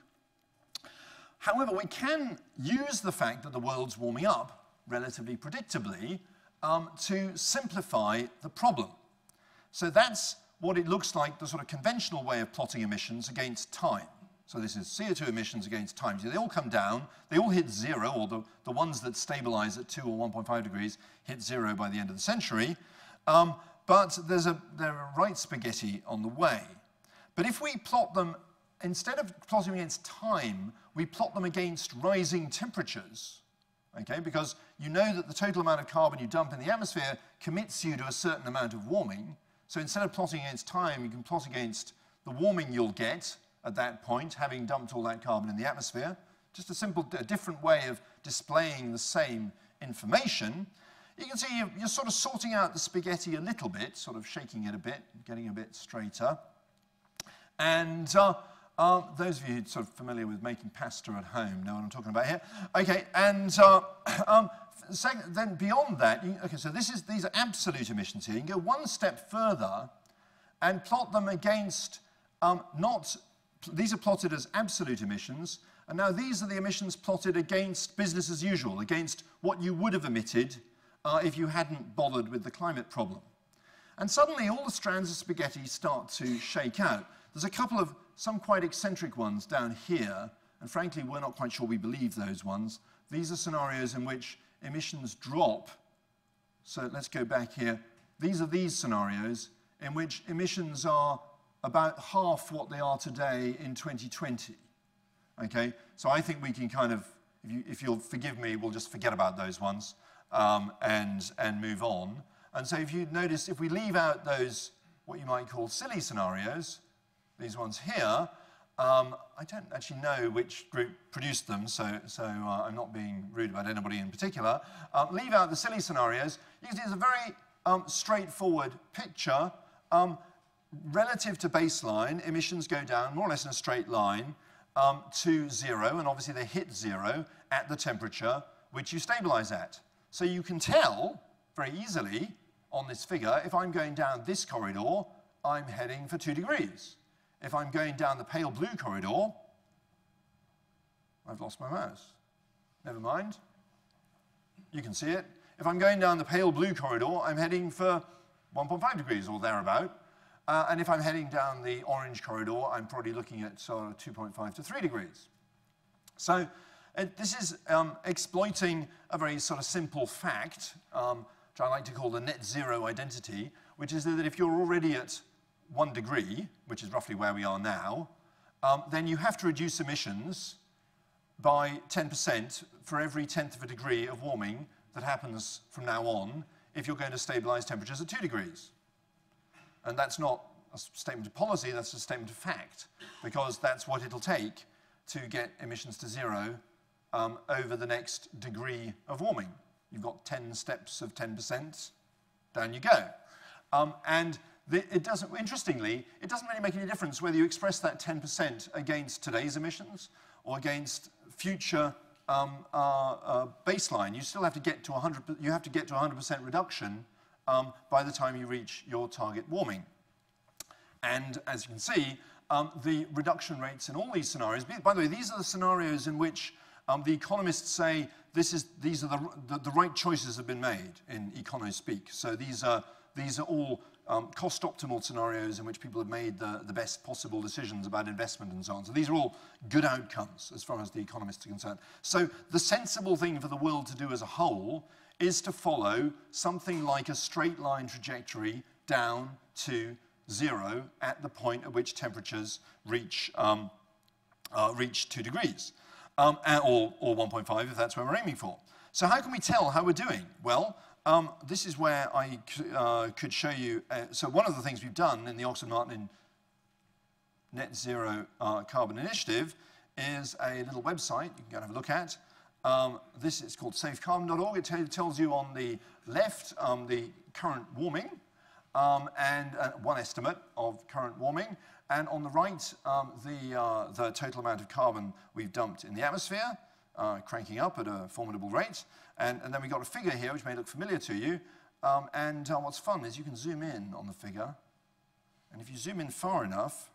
However, we can use the fact that the world's warming up relatively predictably um, to simplify the problem. So that's what it looks like, the sort of conventional way of plotting emissions against time. So this is C O two emissions against time. So they all come down, they all hit zero, or the, the ones that stabilize at two or one point five degrees hit zero by the end of the century. Um, but there's a, there are right spaghetti on the way. But if we plot them, instead of plotting against time, we plot them against rising temperatures, okay? Because you know that the total amount of carbon you dump in the atmosphere commits you to a certain amount of warming. So instead of plotting against time, you can plot against the warming you'll get at that point, having dumped all that carbon in the atmosphere. Just a simple, a different way of displaying the same information. You can see you're, you're sort of sorting out the spaghetti a little bit, sort of shaking it a bit, getting a bit straighter. And uh, uh, those of you who are sort of familiar with making pasta at home know what I'm talking about here. Okay, and uh, um, second, then beyond that, you, okay, so this is, these are absolute emissions here. You can go one step further and plot them against um, not, these are plotted as absolute emissions, and now these are the emissions plotted against business as usual, against what you would have emitted uh, if you hadn't bothered with the climate problem. And suddenly all the strands of spaghetti start to shake out. There's a couple of, some quite eccentric ones down here, and frankly, we're not quite sure we believe those ones. These are scenarios in which emissions drop. So let's go back here. These are these scenarios in which emissions are about half what they are today in twenty twenty. Okay, so I think we can kind of, if, you, if you'll forgive me, we'll just forget about those ones um, and, and move on. And so if you notice, if we leave out those, what you might call silly scenarios, these ones here, um, I don't actually know which group produced them, so, so uh, I'm not being rude about anybody in particular. Um, leave out the silly scenarios. You can see it's a very um, straightforward picture. Um, relative to baseline, emissions go down more or less in a straight line um, to zero, and obviously they hit zero at the temperature which you stabilise at. So you can tell very easily on this figure, if I'm going down this corridor, I'm heading for two degrees. If I'm going down the pale blue corridor, I've lost my mouse. Never mind. You can see it. If I'm going down the pale blue corridor, I'm heading for one point five degrees or thereabout. Uh, and if I'm heading down the orange corridor, I'm probably looking at sort of two point five to three degrees. So uh, this is um, exploiting a very sort of simple fact, um, which I like to call the net zero identity, which is that if you're already at one degree, which is roughly where we are now, um, then you have to reduce emissions by ten percent for every tenth of a degree of warming that happens from now on if you're going to stabilise temperatures at two degrees. And that's not a statement of policy, that's a statement of fact, because that's what it'll take to get emissions to zero um, over the next degree of warming. You've got ten steps of ten percent, down you go. Um, and the, it doesn't, interestingly, it doesn't really make any difference whether you express that ten percent against today's emissions or against future um, uh, uh, baseline. You still have to get to one hundred, you have to get to one hundred percent reduction um, by the time you reach your target warming. And as you can see, um, the reduction rates in all these scenarios, by the way, these are the scenarios in which um, the economists say this is, these are the, the, the right choices have been made in econo speak. So these are, these are all um, cost optimal scenarios in which people have made the, the best possible decisions about investment and so on. So these are all good outcomes as far as the economists are concerned. So the sensible thing for the world to do as a whole is to follow something like a straight line trajectory down to zero at the point at which temperatures reach, um, uh, reach two degrees, um, or, or one point five if that's where we're aiming for. So how can we tell how we're doing? Well, um, this is where I uh, could show you. Uh, so one of the things we've done in the Oxford Martin Net Zero uh, Carbon Initiative is a little website you can go and have a look at. Um, this is called safe carbon dot org. It tells you on the left um, the current warming, Um, and uh, one estimate of current warming, and on the right, um, the, uh, the total amount of carbon we've dumped in the atmosphere, uh, cranking up at a formidable rate. And, and then we've got a figure here which may look familiar to you. Um, and uh, what's fun is you can zoom in on the figure. And if you zoom in far enough,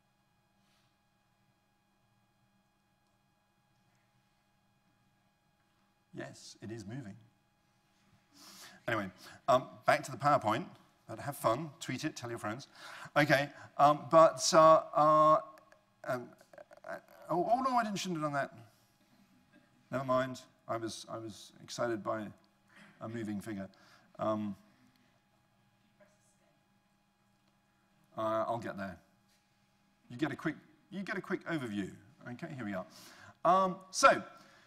yes, it is moving. Anyway, um, back to the PowerPoint. But have fun, tweet it, tell your friends. Okay, um, but, uh, uh, um, uh, oh, oh no, I didn't, shouldn't have done that. Never mind, I was, I was excited by a moving figure. Um, uh, I'll get there. You get a quick, you get a quick overview. Okay, here we are. Um, so,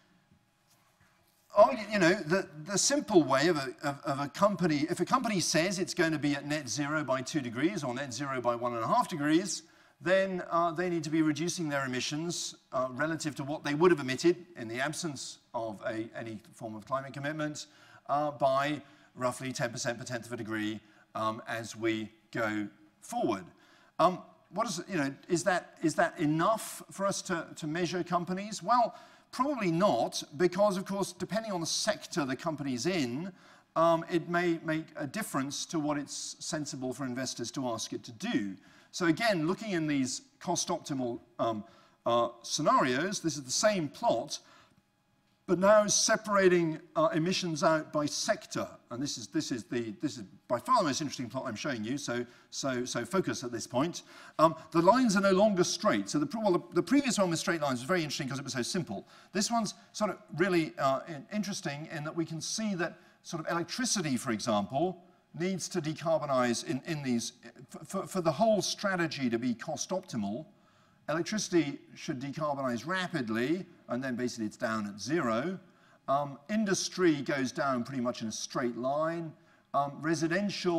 Oh, you know, the, the simple way of a, of, of a company, if a company says it's going to be at net zero by two degrees or net zero by one and a half degrees, then uh, they need to be reducing their emissions uh, relative to what they would have emitted in the absence of a, any form of climate commitment uh, by roughly ten percent per tenth of a degree um, as we go forward. Um, what is, you know, is that, is that enough for us to, to measure companies? Well, probably not, because, of course, depending on the sector the company's in, um, it may make a difference to what it's sensible for investors to ask it to do. So again, looking in these cost-optimal um, uh, scenarios, this is the same plot, but now separating uh, emissions out by sector. And this is, this is, the, this is by far the most interesting plot I'm showing you, so, so, so focus at this point. Um, the lines are no longer straight. So the, well, the, the previous one with straight lines was very interesting because it was so simple. This one's sort of really uh, interesting in that we can see that sort of electricity, for example, needs to decarbonize in, in these, for, for the whole strategy to be cost optimal. Electricity should decarbonize rapidly, and then basically it's down at zero. Um, industry goes down pretty much in a straight line. Um, residential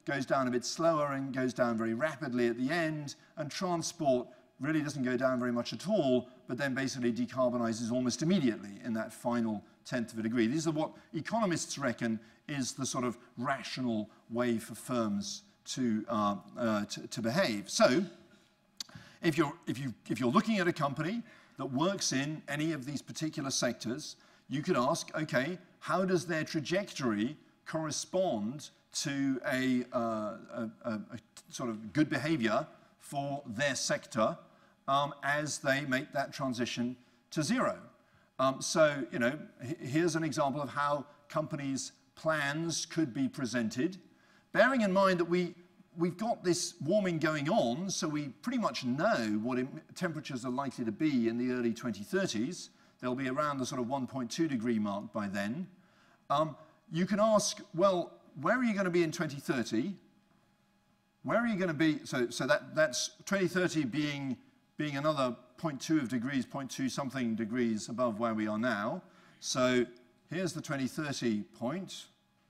goes down a bit slower and goes down very rapidly at the end, and transport really doesn't go down very much at all, but then basically decarbonizes almost immediately in that final tenth of a degree. These are what economists reckon is the sort of rational way for firms to, uh, uh, to, to behave. So if you're, if, you, if you're looking at a company that works in any of these particular sectors, you could ask, okay, how does their trajectory correspond to a, uh, a, a, a sort of good behavior for their sector um, as they make that transition to zero? Um, so, you know, here's an example of how companies' plans could be presented, bearing in mind that we, we've got this warming going on, so we pretty much know what temperatures are likely to be in the early twenty thirties. They'll be around the sort of one point two degree mark by then. Um, you can ask, well, where are you going to be in twenty thirty? Where are you going to be? So, so that, that's twenty thirty being, being another zero point two of degrees, zero point two something degrees above where we are now. So here's the twenty thirty point.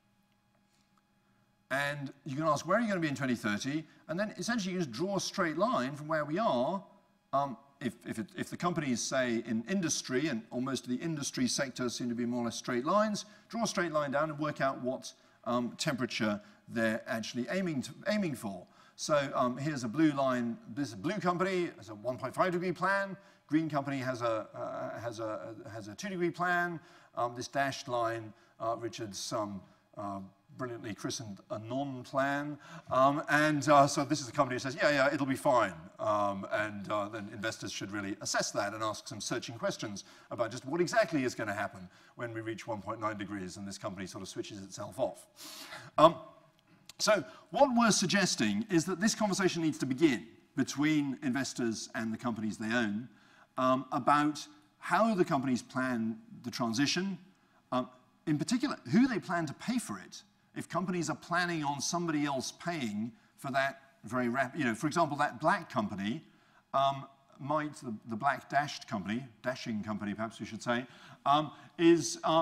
And you can ask, where are you going to be in twenty thirty? And then essentially you just draw a straight line from where we are. Um, if, if, it, if the companies, say, in industry, and almost the industry sectors seem to be more or less straight lines, draw a straight line down and work out what um, temperature they're actually aiming, to, aiming for. So um, here's a blue line. This blue company has a one point five degree plan. Green company has a, uh, has a, has a two degree plan. Um, this dashed line, uh, Richard's um, uh, brilliantly christened a non-plan. Um, and uh, so this is a company that says, yeah, yeah, it'll be fine. Um, and uh, then investors should really assess that and ask some searching questions about just what exactly is going to happen when we reach one point nine degrees and this company sort of switches itself off. Um, so what we're suggesting is that this conversation needs to begin between investors and the companies they own um, about how the companies plan the transition, um, in particular, who they plan to pay for it. If companies are planning on somebody else paying for that very rapid, you know, for example, that black company um, might, the, the black dashed company, dashing company perhaps we should say, um, is, uh,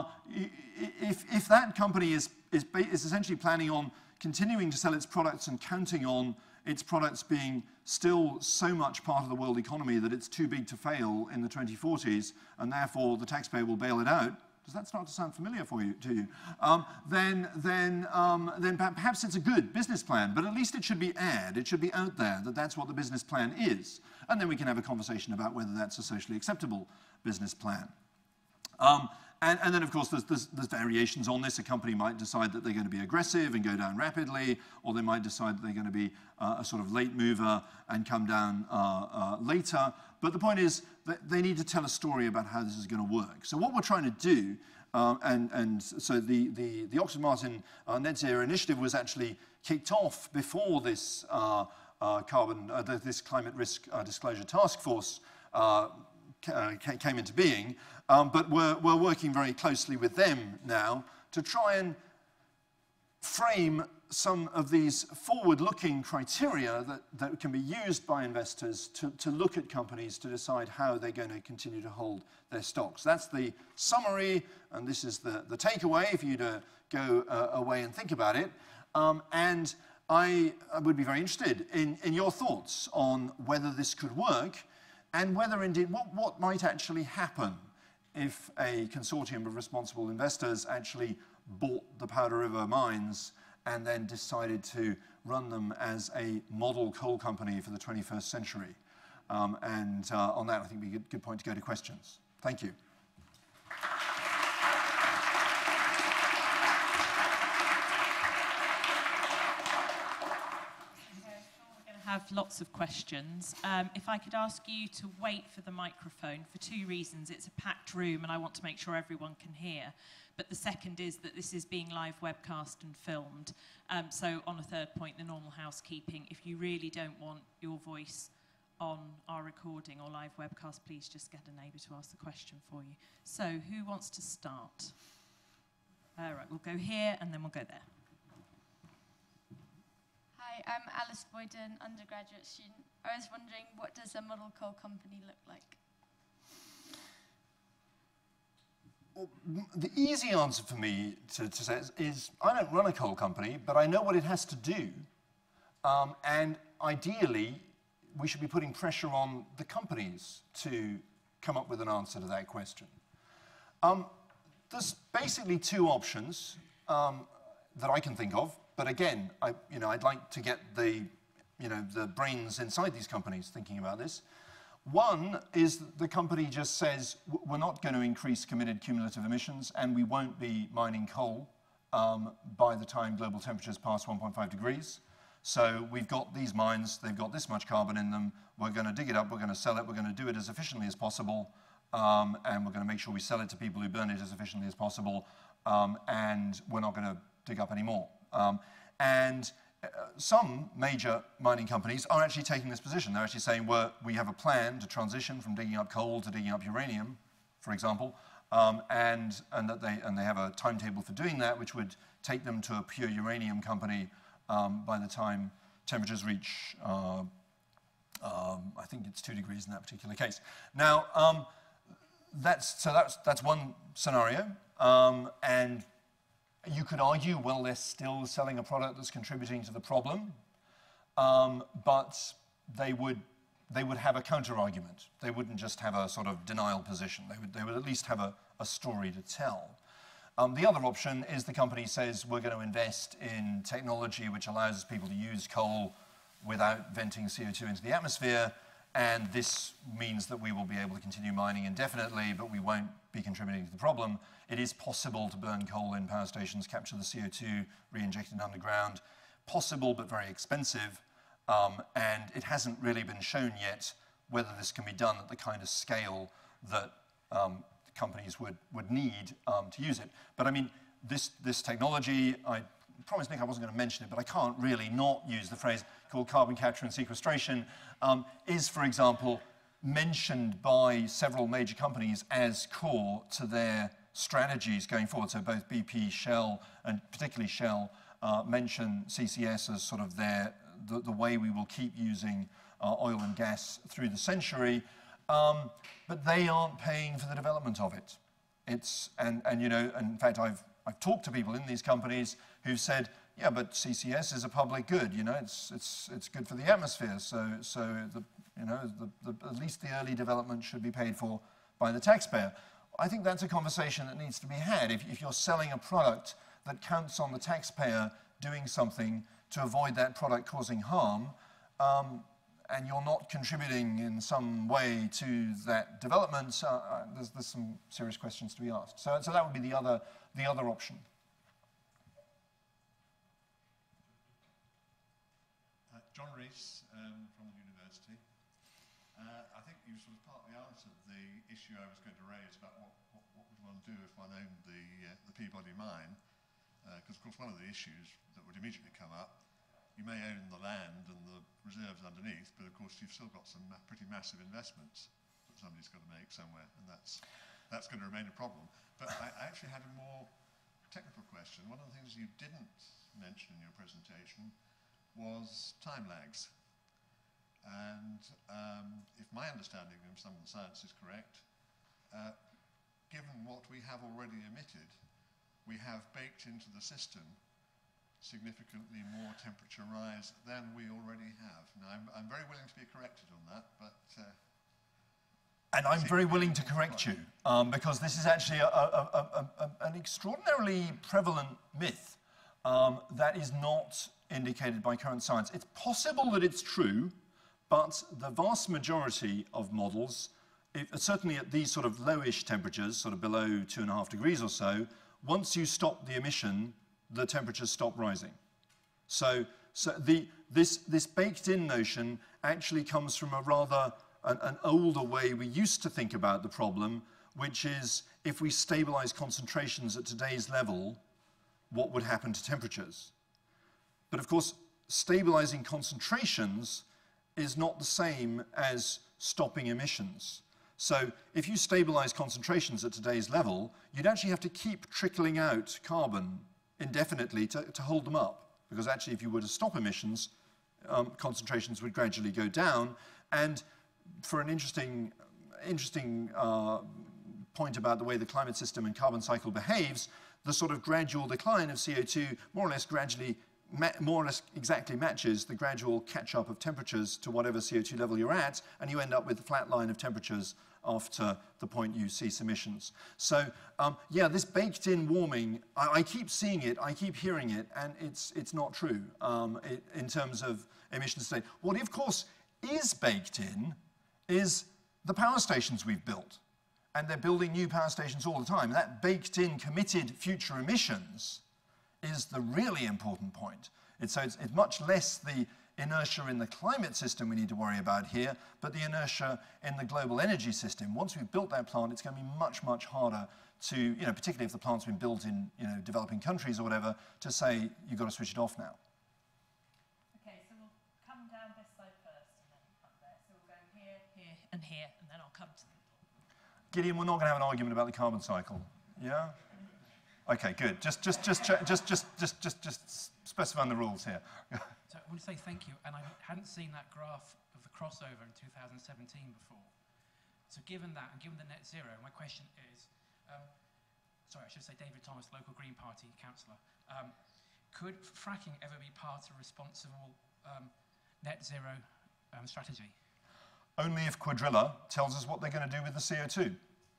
if, if that company is, is, is essentially planning on continuing to sell its products and counting on its products being still so much part of the world economy that it's too big to fail in the twenty forties, and therefore the taxpayer will bail it out, does that start to sound familiar for you, to you? Um, then, then, um, then perhaps it's a good business plan, but at least it should be aired. It should be out there that that's what the business plan is. And then we can have a conversation about whether that's a socially acceptable business plan. Um, and, and then, of course, there's, there's, there's variations on this. A company might decide that they're going to be aggressive and go down rapidly, or they might decide that they're going to be uh, a sort of late mover and come down uh, uh, later. But the point is that they need to tell a story about how this is going to work. So what we're trying to do, um, and, and so the, the, the Oxford Martin uh, Net Zero Initiative was actually kicked off before this uh, uh, carbon, uh, this climate risk uh, disclosure task force uh, uh, came into being. Um, but we're, we're working very closely with them now to try and frame some of these forward-looking criteria that, that can be used by investors to, to look at companies to decide how they're going to continue to hold their stocks. That's the summary, and this is the, the takeaway for you to go uh, away and think about it. Um, and I, I would be very interested in, in your thoughts on whether this could work and whether indeed, what, what might actually happen if a consortium of responsible investors actually bought the Powder River mines and then decided to run them as a model coal company for the twenty-first century. Um, and uh, on that, I think would be a good, good point to go to questions. Thank you. Have lots of questions. Um, if I could ask you to wait for the microphone for two reasons. It's a packed room and I want to make sure everyone can hear. But the second is that this is being live webcast and filmed. Um, so on a third point, the normal housekeeping, if you really don't want your voice on our recording or live webcast, please just get a neighbour to ask the question for you. So who wants to start? All right, we'll go here and then we'll go there. Hi, I'm Alice Boyden, undergraduate student. I was wondering, what does a model coal company look like? the easy answer for me to, to say is, is I don't run a coal company, but I know what it has to do. Um, and ideally, we should be putting pressure on the companies to come up with an answer to that question. Um, there's basically two options um, that I can think of. But again, I, you know, I'd like to get the, you know, the brains inside these companies thinking about this. One is that the company just says, we're not going to increase committed cumulative emissions, and we won't be mining coal um, by the time global temperatures pass one point five degrees. So we've got these mines, they've got this much carbon in them, we're going to dig it up, we're going to sell it, we're going to do it as efficiently as possible, um, and we're going to make sure we sell it to people who burn it as efficiently as possible, um, and we're not going to dig up any more. Um, and uh, some major mining companies are actually taking this position. They're actually saying, well, we have a plan to transition from digging up coal to digging up uranium, for example, um, and, and, that they, and they have a timetable for doing that, which would take them to a pure uranium company um, by the time temperatures reach, uh, um, I think it's two degrees in that particular case. Now, um, that's, so that's, that's one scenario, um, and you could argue, well, they're still selling a product that's contributing to the problem, um, but they would, they would have a counter-argument. They wouldn't just have a sort of denial position. They would, they would at least have a, a story to tell. Um, the other option is the company says, we're going to invest in technology which allows people to use coal without venting C O two into the atmosphere, and this means that we will be able to continue mining indefinitely, but we won't be contributing to the problem. It is possible to burn coal in power stations, capture the C O two, re-inject it underground. Possible, but very expensive. Um, and it hasn't really been shown yet whether this can be done at the kind of scale that um, companies would, would need um, to use it. But I mean, this, this technology, I promised Nick I wasn't going to mention it, but I can't really not use the phrase called carbon capture and sequestration, um, is, for example, mentioned by several major companies as core to their strategies going forward. So both B P, Shell, and particularly Shell, uh, mention C C S as sort of their, the, the way we will keep using uh, oil and gas through the century. Um, but they aren't paying for the development of it. It's, and, and you know, and in fact, I've, I've talked to people in these companies who've said, yeah, but C C S is a public good, you know, it's, it's, it's good for the atmosphere, so, so the, you know, the, the, at least the early development should be paid for by the taxpayer. I think that's a conversation that needs to be had. If, if you're selling a product that counts on the taxpayer doing something to avoid that product causing harm, um, and you're not contributing in some way to that development, uh, uh, there's, there's some serious questions to be asked. So, so that would be the other, the other option. Uh, John Rees um, from the university. Uh, I think you sort of partly answered the issue I was going to raise about what, what, what would one do if one owned the, uh, the Peabody mine, because uh, of course one of the issues that would immediately come up, you may own the land and the reserves underneath, but of course you've still got some ma pretty massive investments that somebody's got to make somewhere, and that's, that's going to remain a problem. But I, I actually had a more technical question. One of the things you didn't mention in your presentation was time lags. And um, if my understanding of some of the science is correct, uh, given what we have already emitted, we have baked into the system significantly more temperature rise than we already have. Now, I'm, I'm very willing to be corrected on that, but... Uh, and I'm very willing to correct you, um, because this is actually a, a, a, a, an extraordinarily prevalent myth um, that is not indicated by current science. It's possible that it's true, but the vast majority of models, if, certainly at these sort of lowish temperatures, sort of below two and a half degrees or so, once you stop the emission, the temperatures stop rising. So, so the, this, this baked-in notion actually comes from a rather an, an older way we used to think about the problem, which is if we stabilize concentrations at today's level, what would happen to temperatures? But of course, stabilizing concentrations is not the same as stopping emissions. So if you stabilize concentrations at today's level, you'd actually have to keep trickling out carbon indefinitely to, to hold them up. Because actually, if you were to stop emissions, um, concentrations would gradually go down. And for an interesting, interesting uh, point about the way the climate system and carbon cycle behaves, the sort of gradual decline of C O two more or less gradually, more or less exactly matches the gradual catch-up of temperatures to whatever C O two level you're at, and you end up with a flat line of temperatures after the point you cease emissions. So, um, yeah, this baked-in warming, I, I keep seeing it, I keep hearing it, and it's, it's not true um, it, in terms of emissions today. What, of course, is baked in is the power stations we've built. And they're building new power stations all the time. That baked-in, committed future emissions is the really important point. It's, so it's, it's much less the inertia in the climate system we need to worry about here, but the inertia in the global energy system. Once we've built that plant, it's going to be much, much harder to, you know, particularly if the plant's been built in, you know, developing countries or whatever, to say you've got to switch it off now. Okay, so we'll come down this side first and then up there. So we'll go here, here, and here, and then I'll come to the Gideon, we're not going to have an argument about the carbon cycle. Yeah? Okay, good. Just, just, just, just, just, just, just, just specifying the rules here. So I want to say thank you, and I hadn't seen that graph of the crossover in two thousand seventeen before. So given that, and given the net zero, my question is, um, sorry, I should say David Thomas, local Green Party councillor, um, could fracking ever be part of a responsible um, net zero um, strategy? Only if Quadrilla tells us what they're going to do with the C O two.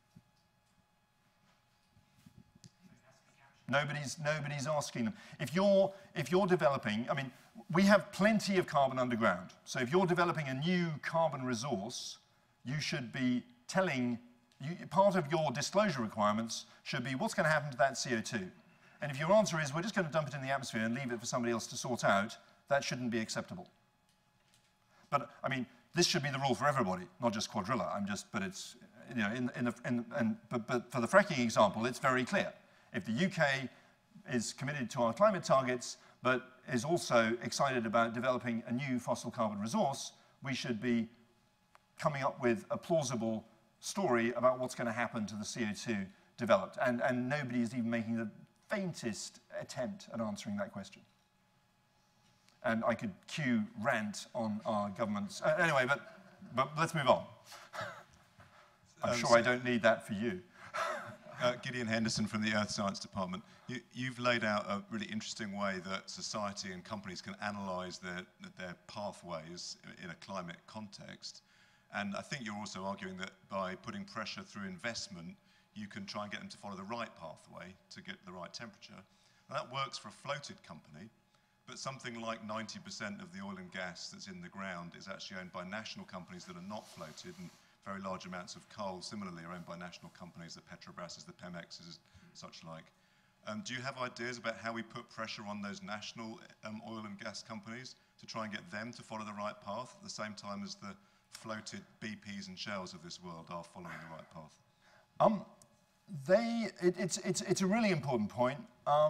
Nobody's, nobody's asking them. If you're, if you're developing, I mean, we have plenty of carbon underground. So if you're developing a new carbon resource, you should be telling, you, part of your disclosure requirements should be what's going to happen to that C O two. And if your answer is we're just going to dump it in the atmosphere and leave it for somebody else to sort out, that shouldn't be acceptable. But, I mean, this should be the rule for everybody, not just Quadrilla. I'm just, but it's, you know, in, in, the, in and, but, but for the fracking example, it's very clear. If the U K is committed to our climate targets, but is also excited about developing a new fossil carbon resource, we should be coming up with a plausible story about what's going to happen to the C O two developed. And, and nobody is even making the faintest attempt at answering that question. And I could cue rant on our governments. Uh, anyway, but, but let's move on. I'm um, sure so I don't need that for you. Uh, Gideon Henderson from the Earth Science Department. You, you've laid out a really interesting way that society and companies can analyse their, their pathways in a climate context. And I think you're also arguing that by putting pressure through investment, you can try and get them to follow the right pathway to get the right temperature. And that works for a floated company, but something like ninety percent of the oil and gas that's in the ground is actually owned by national companies that are not floated, and very large amounts of coal similarly are owned by national companies, the Petrobras, the Pemexes, such like. Um, do you have ideas about how we put pressure on those national um, oil and gas companies to try and get them to follow the right path at the same time as the floated B Ps and Shells of this world are following the right path? Um, they, it, it's, it's, it's a really important point. Um,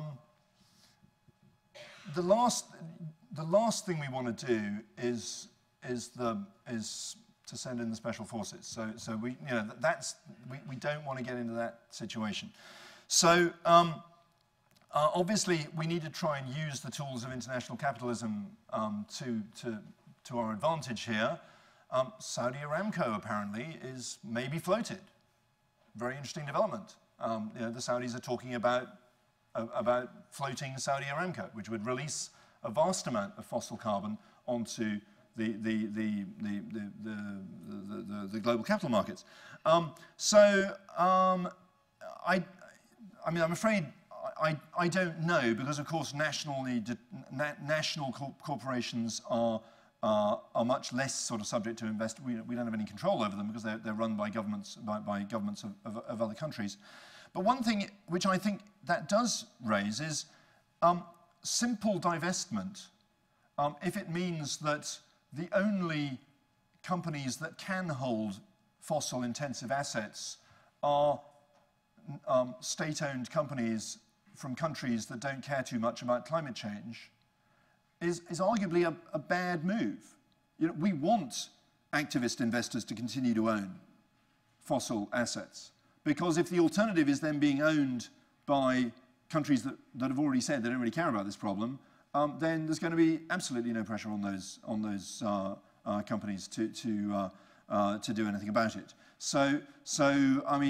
the last, the last thing we want to do is, is, the, is to send in the special forces. So, so we, you know, that's, we, we don't want to get into that situation. So, um, uh, obviously, we need to try and use the tools of international capitalism um, to, to, to our advantage here. Um, Saudi Aramco, apparently, is maybe floated. Very interesting development. Um, you know, the Saudis are talking about, uh, about floating Saudi Aramco, which would release a vast amount of fossil carbon onto the, the, the, the, the, the, the, the, the global capital markets. Um, so, um, I, I mean, I'm afraid I, I don't know, because, of course, nationally, na national corp corporations are Uh, are much less sort of subject to invest. We, we don't have any control over them because they're, they're run by governments, by, by governments of, of, of other countries. But one thing which I think that does raise is um, simple divestment, um, if it means that the only companies that can hold fossil-intensive assets are um, state-owned companies from countries that don't care too much about climate change, Is, is arguably a, a bad move. You know, we want activist investors to continue to own fossil assets, because if the alternative is then being owned by countries that, that have already said they don't really care about this problem, um, then there's going to be absolutely no pressure on those, on those uh, uh, companies to, to, uh, uh, to do anything about it. So, so I mean,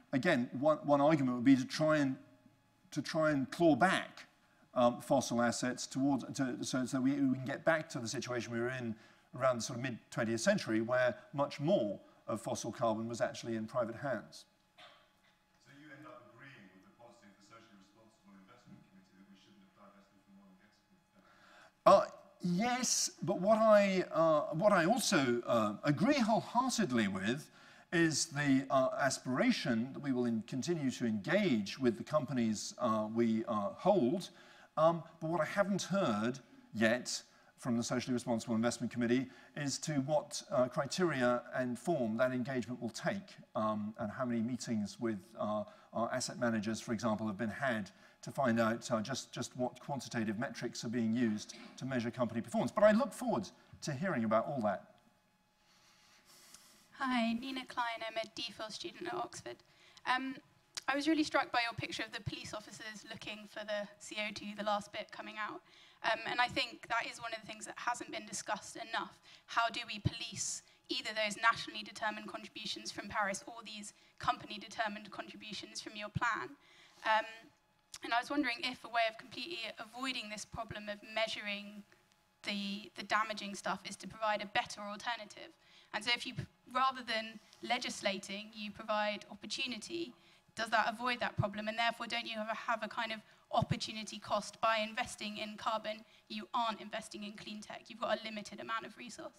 again, one, one argument would be to try and, to try and claw back um, fossil assets towards, to, so, so we, we can get back to the situation we were in around the sort of mid twentieth century, where much more of fossil carbon was actually in private hands. So you end up agreeing with the policy of the Socially Responsible Investment Committee that we shouldn't have divested from oil and gas? Uh, yes, but what I, uh, what I also uh, agree wholeheartedly with is the uh, aspiration that we will in continue to engage with the companies uh, we uh, hold. Um, but what I haven't heard yet from the Socially Responsible Investment Committee is to what uh, criteria and form that engagement will take, um, and how many meetings with uh, our asset managers, for example, have been had to find out uh, just, just what quantitative metrics are being used to measure company performance. But I look forward to hearing about all that. Hi, Nina Klein. I'm a D Phil student at Oxford. Um, I was really struck by your picture of the police officers looking for the C O two, the last bit coming out. Um, and I think that is one of the things that hasn't been discussed enough. How do we police either those nationally determined contributions from Paris or these company-determined contributions from your plan? Um, and I was wondering if a way of completely avoiding this problem of measuring the, the damaging stuff is to provide a better alternative. And so if you, rather than legislating, you provide opportunity, does that avoid that problem? And therefore, don't you have a, have a kind of opportunity cost by investing in carbon? You aren't investing in clean tech. You've got a limited amount of resource.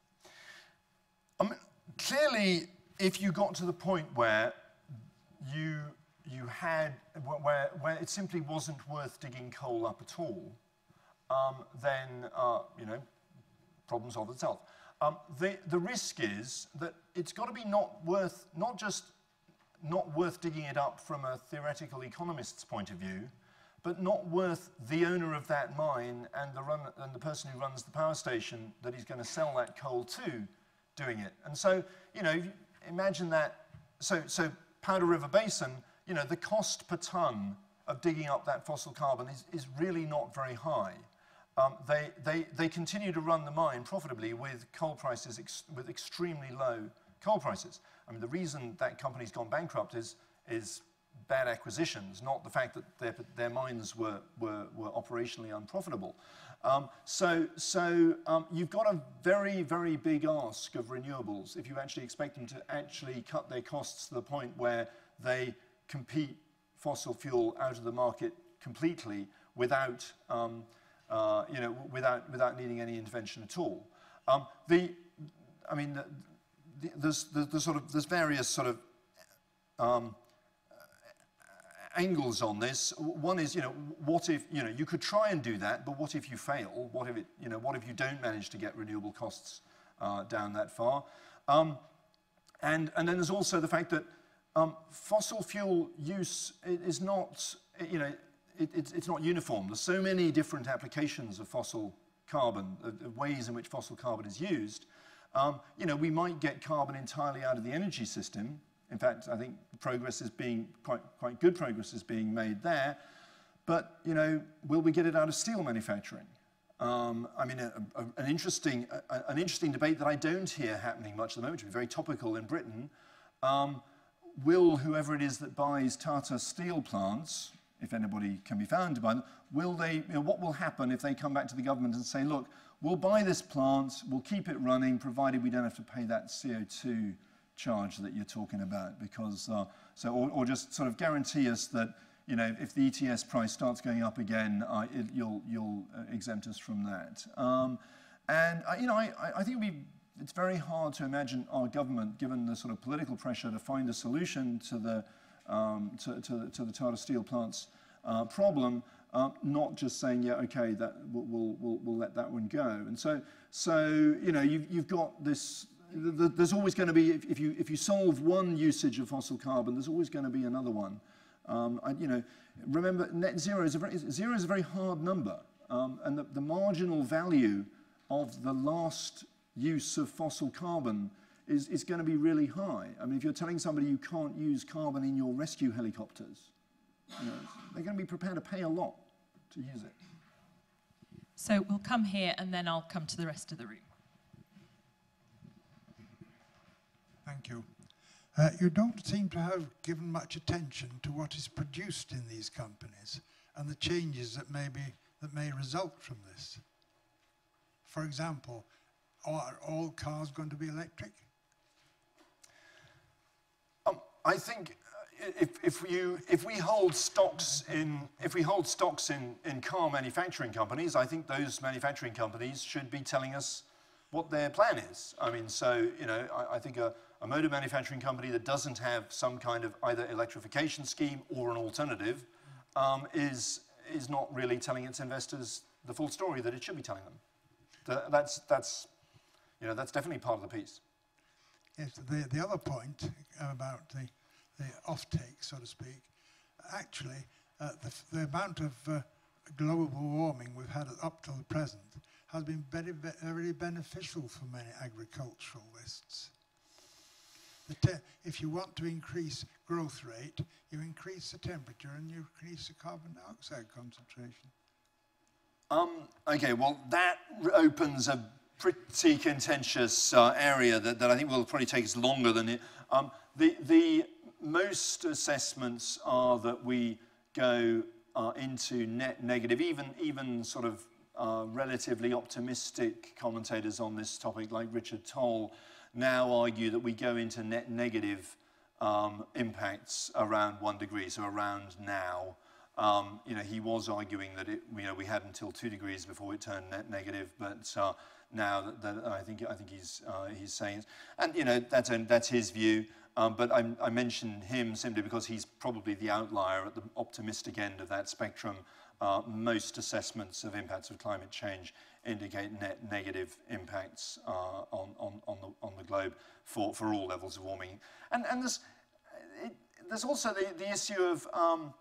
I mean, clearly, if you got to the point where you, you had, where, where it simply wasn't worth digging coal up at all, um, then, uh, you know, problem solved itself. Um, the, the risk is that it's got to be not worth, not just not worth digging it up from a theoretical economist's point of view, but not worth the owner of that mine and the, run, and the person who runs the power station that he's going to sell that coal to doing it. And so, you know, imagine that, so, so Powder River Basin, you know, the cost per tonne of digging up that fossil carbon is, is really not very high. Um, they, they, they continue to run the mine profitably with coal prices, ex with extremely low coal prices. I mean, the reason that company's gone bankrupt is, is bad acquisitions, not the fact that their, their mines were, were, were operationally unprofitable. Um, so so um, you've got a very, very big ask of renewables if you actually expect them to actually cut their costs to the point where they compete fossil fuel out of the market completely without, um, uh, you know, without, without needing any intervention at all. Um, the, I mean, the, the, there's, the, the sort of, there's various sort of um, angles on this. One is, you know, what if, you know, you could try and do that, but what if you fail? What if it, you know, what if you don't manage to get renewable costs uh, down that far? Um, and, and then there's also the fact that um, fossil fuel use is not, you know, it, it's, it's not uniform. There's so many different applications of fossil carbon, uh, ways in which fossil carbon is used. Um, you know, we might get carbon entirely out of the energy system. In fact, I think progress is being, quite, quite good progress is being made there. But, you know, will we get it out of steel manufacturing? Um, I mean, a, a, an, interesting, a, an interesting debate that I don't hear happening much at the moment, which is very topical in Britain. Um, will whoever it is that buys Tata steel plants, if anybody can be found to buy them, will they, you know, what will happen if they come back to the government and say, look, we'll buy this plant, we'll keep it running, provided we don't have to pay that C O two charge that you're talking about, because uh, so or, or just sort of guarantee us that, you know, if the E T S price starts going up again, uh, it, you'll you'll uh, exempt us from that. Um, and uh, you know, I, I think we it's very hard to imagine our government, given the sort of political pressure to find a solution to the um, to, to, the, to the Tata steel plants uh, problem, uh, not just saying, yeah, okay, that we'll, we'll we'll let that one go. And so so you know, you've you've got this. There's always going to be, if you, if you solve one usage of fossil carbon, there's always going to be another one. Um, I, you know, remember, net zero is a very, zero is a very hard number, um, and the, the marginal value of the last use of fossil carbon is, is going to be really high. I mean, if you're telling somebody you can't use carbon in your rescue helicopters, you know, they're going to be prepared to pay a lot to use it. So we'll come here, and then I'll come to the rest of the room. Thank you. Uh, you don't seem to have given much attention to what is produced in these companies and the changes that may, be, that may result from this. For example, are all cars going to be electric? Um, I think uh, if, if, you, if we hold stocks in if we hold stocks in, in car manufacturing companies, I think those manufacturing companies should be telling us what their plan is. I mean, so you know, I, I think a, a motor manufacturing company that doesn't have some kind of either electrification scheme or an alternative um, is is not really telling its investors the full story that it should be telling them. The, that's that's you know that's definitely part of the piece. Yes, the the other point about the the offtake, so to speak, actually, uh, the, the amount of uh, global warming we've had up till the present has been very, very beneficial for many agriculturalists. The te if you want to increase growth rate, you increase the temperature and you increase the carbon dioxide concentration. Um, okay, well, that opens a pretty contentious uh, area that, that I think will probably take us longer than it. Um, the, the most assessments are that we go uh, into net negative, even, even sort of uh, relatively optimistic commentators on this topic like Richard Toll now argue that we go into net negative um, impacts around one degree, so around now. Um, you know, he was arguing that it, you know, we had until two degrees before it turned net negative, but uh, now that, that I think I think he's uh, he's saying, and you know, that's a, that's his view. Um, but I, I mention him simply because he's probably the outlier at the optimistic end of that spectrum. Uh, most assessments of impacts of climate change indicate net negative impacts uh, on, on, on, the, on the globe for, for all levels of warming. And, and there's, it, there's also the, the issue of um,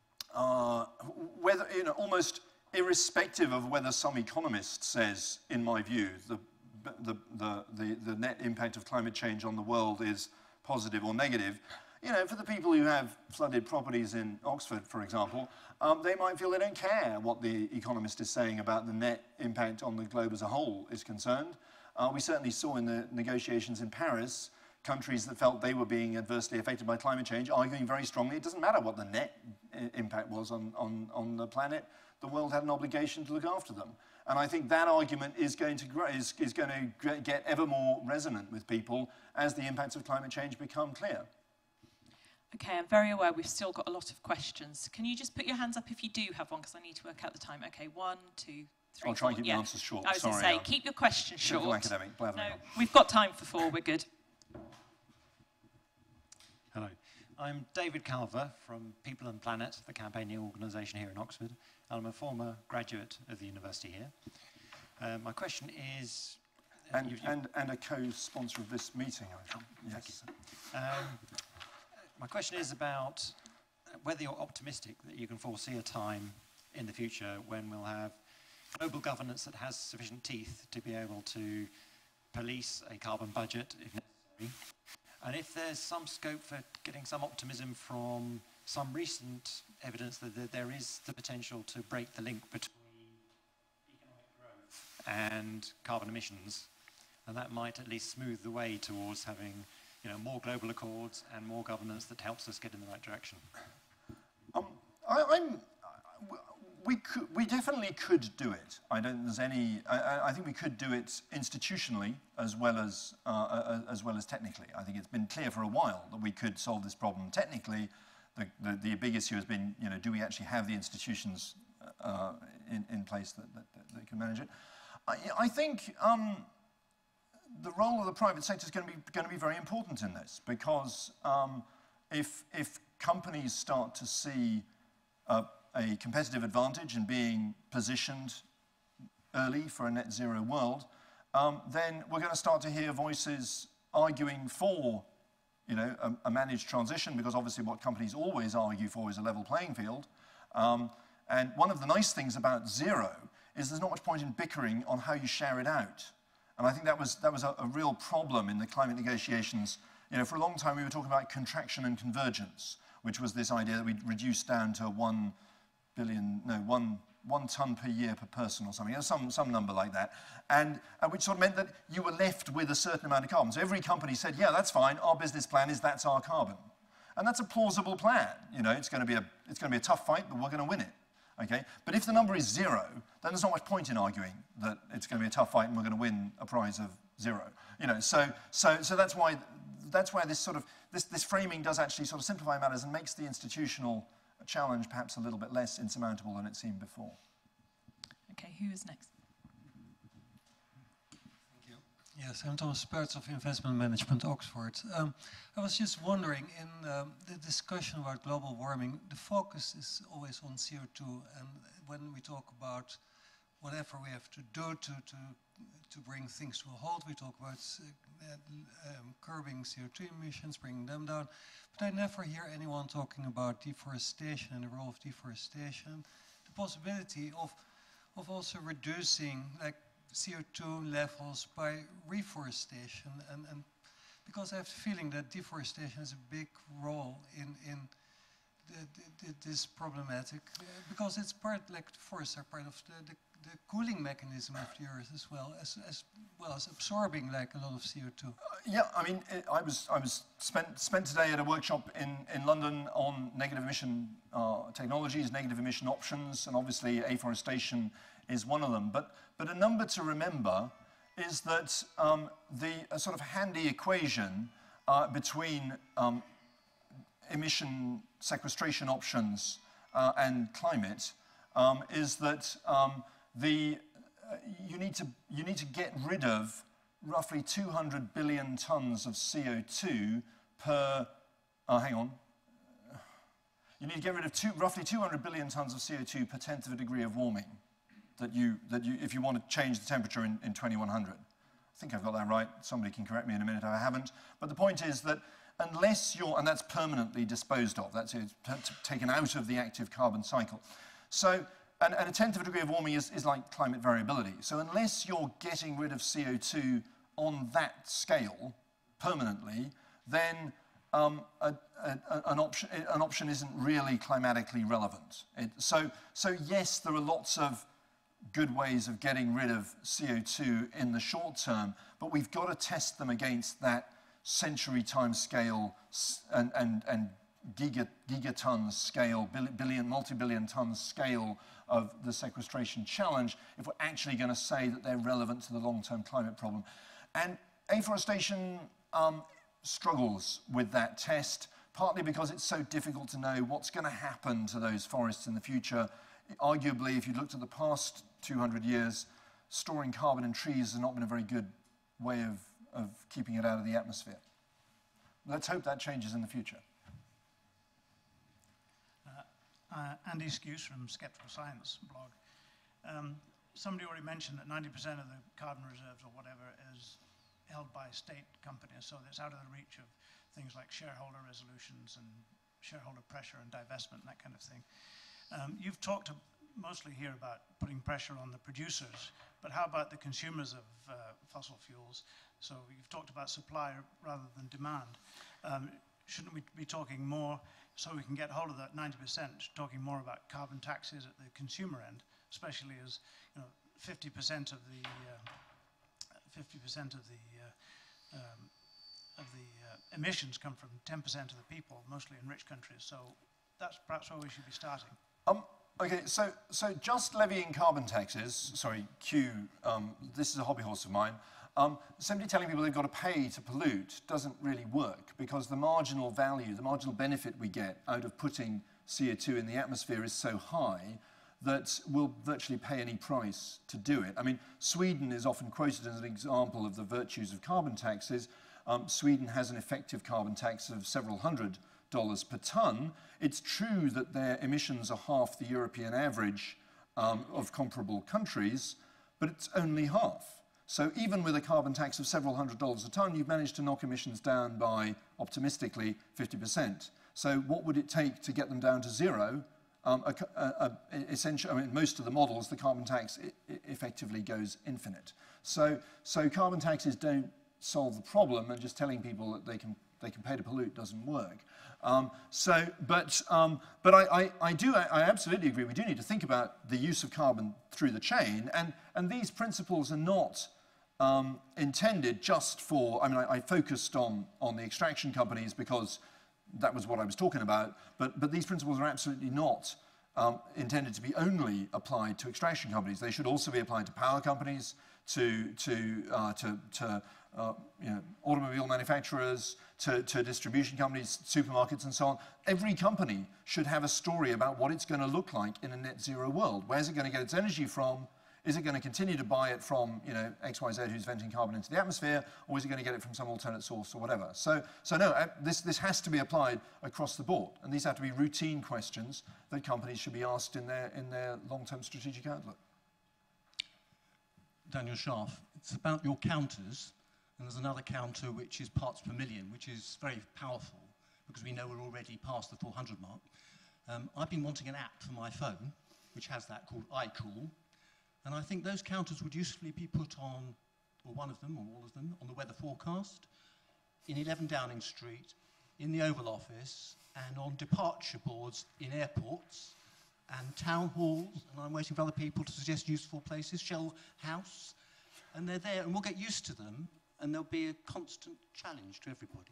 uh, whether, you know, almost irrespective of whether some economist says, in my view, the, the, the, the, the net impact of climate change on the world is positive or negative. You know, for the people who have flooded properties in Oxford, for example, um, they might feel they don't care what the economist is saying about the net impact on the globe as a whole is concerned. Uh, we certainly saw in the negotiations in Paris, countries that felt they were being adversely affected by climate change arguing very strongly it doesn't matter what the net impact was on, on, on the planet, the world had an obligation to look after them. And I think that argument is going to grow, is, is going to get ever more resonant with people as the impacts of climate change become clear. Okay, I'm very aware we've still got a lot of questions. Can you just put your hands up if you do have one, because I need to work out the time. Okay, one, two, three, I'll try four. and keep yeah. my answers short. I was going to Sorry, say, uh, keep your questions short. academic, No, no, we've got time for four, we're good. Hello. I'm David Calver from People and Planet, the campaigning organisation here in Oxford. I'm a former graduate of the university here. Uh, my question is... Uh, and, you, you, and, and a co-sponsor of this meeting, I think. Yes. Um, my question is about whether you're optimistic that you can foresee a time in the future when we'll have global governance that has sufficient teeth to be able to police a carbon budget, if necessary. And if there's some scope for getting some optimism from some recent evidence that, that there is the potential to break the link between economic growth and carbon emissions, and that might at least smooth the way towards having, you know, more global accords and more governance that helps us get in the right direction. Um, I, I'm, we, could, we definitely could do it. I don't. There's any. I, I think we could do it institutionally as well as uh, as well as technically. I think it's been clear for a while that we could solve this problem technically. The, the, the big issue has been, you know, do we actually have the institutions uh, in, in place that, that, that can manage it? I, I think um, the role of the private sector is going to be going to be very important in this, because um, if if companies start to see uh, a competitive advantage in being positioned early for a net zero world, um, then we're going to start to hear voices arguing for, you know, a, a managed transition, because obviously what companies always argue for is a level playing field. Um, and one of the nice things about zero is there's not much point in bickering on how you share it out. And I think that was, that was a, a real problem in the climate negotiations. You know, for a long time we were talking about contraction and convergence, which was this idea that we'd reduce down to one billion, no, one one tonne per year per person or something, some, some number like that, and, and which sort of meant that you were left with a certain amount of carbon. So every company said, yeah, that's fine, our business plan is that's our carbon. And that's a plausible plan. You know, it's going to be a, it's going to be a tough fight, but we're going to win it. Okay? But if the number is zero, then there's not much point in arguing that it's going to be a tough fight and we're going to win a prize of zero. You know, so, so, so that's why, that's why this sort of, this, this framing does actually sort of simplify matters and makes the institutional challenge perhaps a little bit less insurmountable than it seemed before. Okay, who is next? Thank you. Yes, I'm Thomas Sperts of Investment Management, Oxford. Um, I was just wondering, in um, the discussion about global warming, the focus is always on C O two, and when we talk about whatever we have to do to, to, to bring things to a halt, we talk about uh, um, curbing C O two emissions, bringing them down, but I never hear anyone talking about deforestation and the role of deforestation, the possibility of, of also reducing like C O two levels by reforestation, and, and because I have the feeling that deforestation has a big role in, in the, the, this problematic, uh, because it's part, like the forests are part of the, the, the cooling mechanism of the earth as well, as, as well as absorbing like a lot of C O two. Uh, yeah, I mean, it, I was, I was spent, spent today at a workshop in, in London on negative emission uh, technologies, negative emission options, and obviously afforestation is one of them. But, but a number to remember is that um, the a sort of handy equation uh, between um, emission sequestration options uh, and climate um, is that um, the uh, you need to you need to get rid of roughly two hundred billion tons of C O two per. Uh, hang on. You need to get rid of two, roughly two hundred billion tons of C O two per tenth of a degree of warming. That you, that you, if you want to change the temperature in, in twenty-one hundred. I think I've got that right. Somebody can correct me in a minute if I haven't. But the point is that unless you're, and that's permanently disposed of, that's it, taken out of the active carbon cycle. So, and, and a tenth of a degree of warming is, is like climate variability. So unless you're getting rid of C O two on that scale permanently, then um, a, a, an, option, an option isn't really climatically relevant. It, so, so yes, there are lots of good ways of getting rid of C O two in the short term, but we've got to test them against that century time scale and, and, and giga, gigaton scale, billion, multi-billion ton scale of the sequestration challenge if we're actually going to say that they're relevant to the long-term climate problem. And afforestation um, struggles with that test, partly because it's so difficult to know what's going to happen to those forests in the future. Arguably, if you looked at the past two hundred years, storing carbon in trees has not been a very good way of, of keeping it out of the atmosphere. Let's hope that changes in the future. Uh, uh, Andy Skuse from Skeptical Science blog. Um, somebody already mentioned that ninety percent of the carbon reserves or whatever is held by state companies, so it's out of the reach of things like shareholder resolutions and shareholder pressure and divestment and that kind of thing. Um, you've talked mostly here about putting pressure on the producers, but how about the consumers of uh, fossil fuels? So you've talked about supply rather than demand. Um, shouldn't we be talking more, so we can get hold of that ninety percent, talking more about carbon taxes at the consumer end, especially as you know, fifty percent of the fifty percent of the uh, um, of the uh, emissions come from ten percent of the people, mostly in rich countries. So that's perhaps where we should be starting. Um, okay, so, so just levying carbon taxes, sorry, Q, um, this is a hobby horse of mine, um, simply telling people they've got to pay to pollute doesn't really work because the marginal value, the marginal benefit we get out of putting C O two in the atmosphere is so high that we'll virtually pay any price to do it. I mean, Sweden is often quoted as an example of the virtues of carbon taxes. Um, Sweden has an effective carbon tax of several hundred dollars per tonne. It's true that their emissions are half the European average um, of comparable countries, but it's only half. So even with a carbon tax of several hundred dollars a tonne, you've managed to knock emissions down by, optimistically, fifty percent. So what would it take to get them down to zero? Um, a, a, a, essentially, I mean, most of the models, the carbon tax I, I effectively goes infinite. So, so carbon taxes don't solve the problem, and just telling people that they can they can pay to pollute doesn't work. Um, so, but, um, but I, I, I do, I, I absolutely agree, we do need to think about the use of carbon through the chain, and, and these principles are not um, intended just for, I mean, I, I focused on, on the extraction companies because that was what I was talking about, but, but these principles are absolutely not um, intended to be only applied to extraction companies. They should also be applied to power companies, to, to, uh, to, to uh, you know, automobile manufacturers, to, to distribution companies, supermarkets and so on. Every company should have a story about what it's going to look like in a net zero world. Where's it going to get its energy from? Is it going to continue to buy it from, you know, X Y Z who's venting carbon into the atmosphere, or is it going to get it from some alternate source or whatever? So, so no, uh, this, this has to be applied across the board, and these have to be routine questions that companies should be asked in their, in their long-term strategic outlook. Daniel Scharf, it's about your counters, and there's another counter which is parts per million, which is very powerful, because we know we're already past the four hundred mark. Um, I've been wanting an app for my phone, which has that, called iCool. And I think those counters would usefully be put on, or one of them, or all of them, on the weather forecast, in eleven Downing Street, in the Oval Office, and on departure boards in airports, and town halls, and I'm waiting for other people to suggest useful places, Shell House, and they're there, and we'll get used to them, and there'll be a constant challenge to everybody.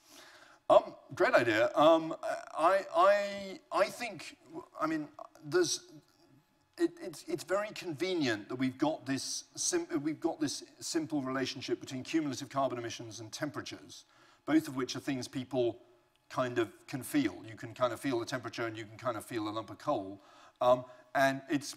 Um, great idea. Um, I, I, I think, I mean, there's, It, it's, it's very convenient that we've got, this sim we've got this simple relationship between cumulative carbon emissions and temperatures, both of which are things people kind of can feel. You can kind of feel the temperature and you can kind of feel a lump of coal. Um, and it's,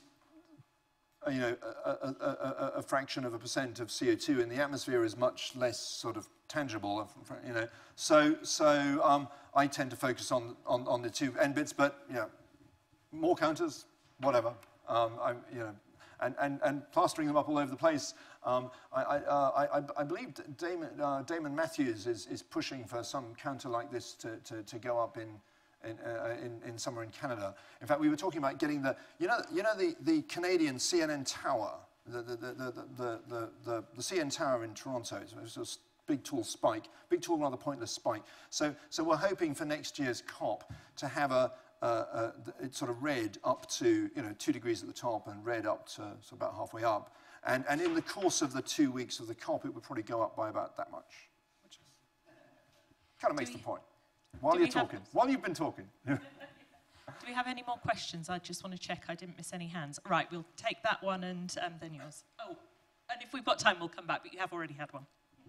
you know, a, a, a, a fraction of a percent of C O two in the atmosphere is much less sort of tangible, you know. So, so um, I tend to focus on, on, on the two end bits, but, you know, more counters, whatever. Um, I, you know, and, and, and plastering them up all over the place. Um, I, I, uh, I, I believe Damon, uh, Damon Matthews is, is pushing for some counter like this to, to, to go up in, in, uh, in, in somewhere in Canada. In fact, we were talking about getting the, you know, you know the, the Canadian C N N Tower, the, the, the, the, the, the, the, the C N Tower in Toronto. It's a big, tall spike, big, tall, rather pointless spike. So, so we're hoping for next year's COP to have a, Uh, uh, it's sort of red up to, you know, two degrees at the top and red up to so about halfway up. And, and in the course of the two weeks of the COP, it would probably go up by about that much, which is, kind of makes we, the point. While you're talking, have, while you've been talking. Do we have any more questions? I just want to check I didn't miss any hands. Right, we'll take that one and um, then yours. Oh, and if we've got time, we'll come back, but you have already had one.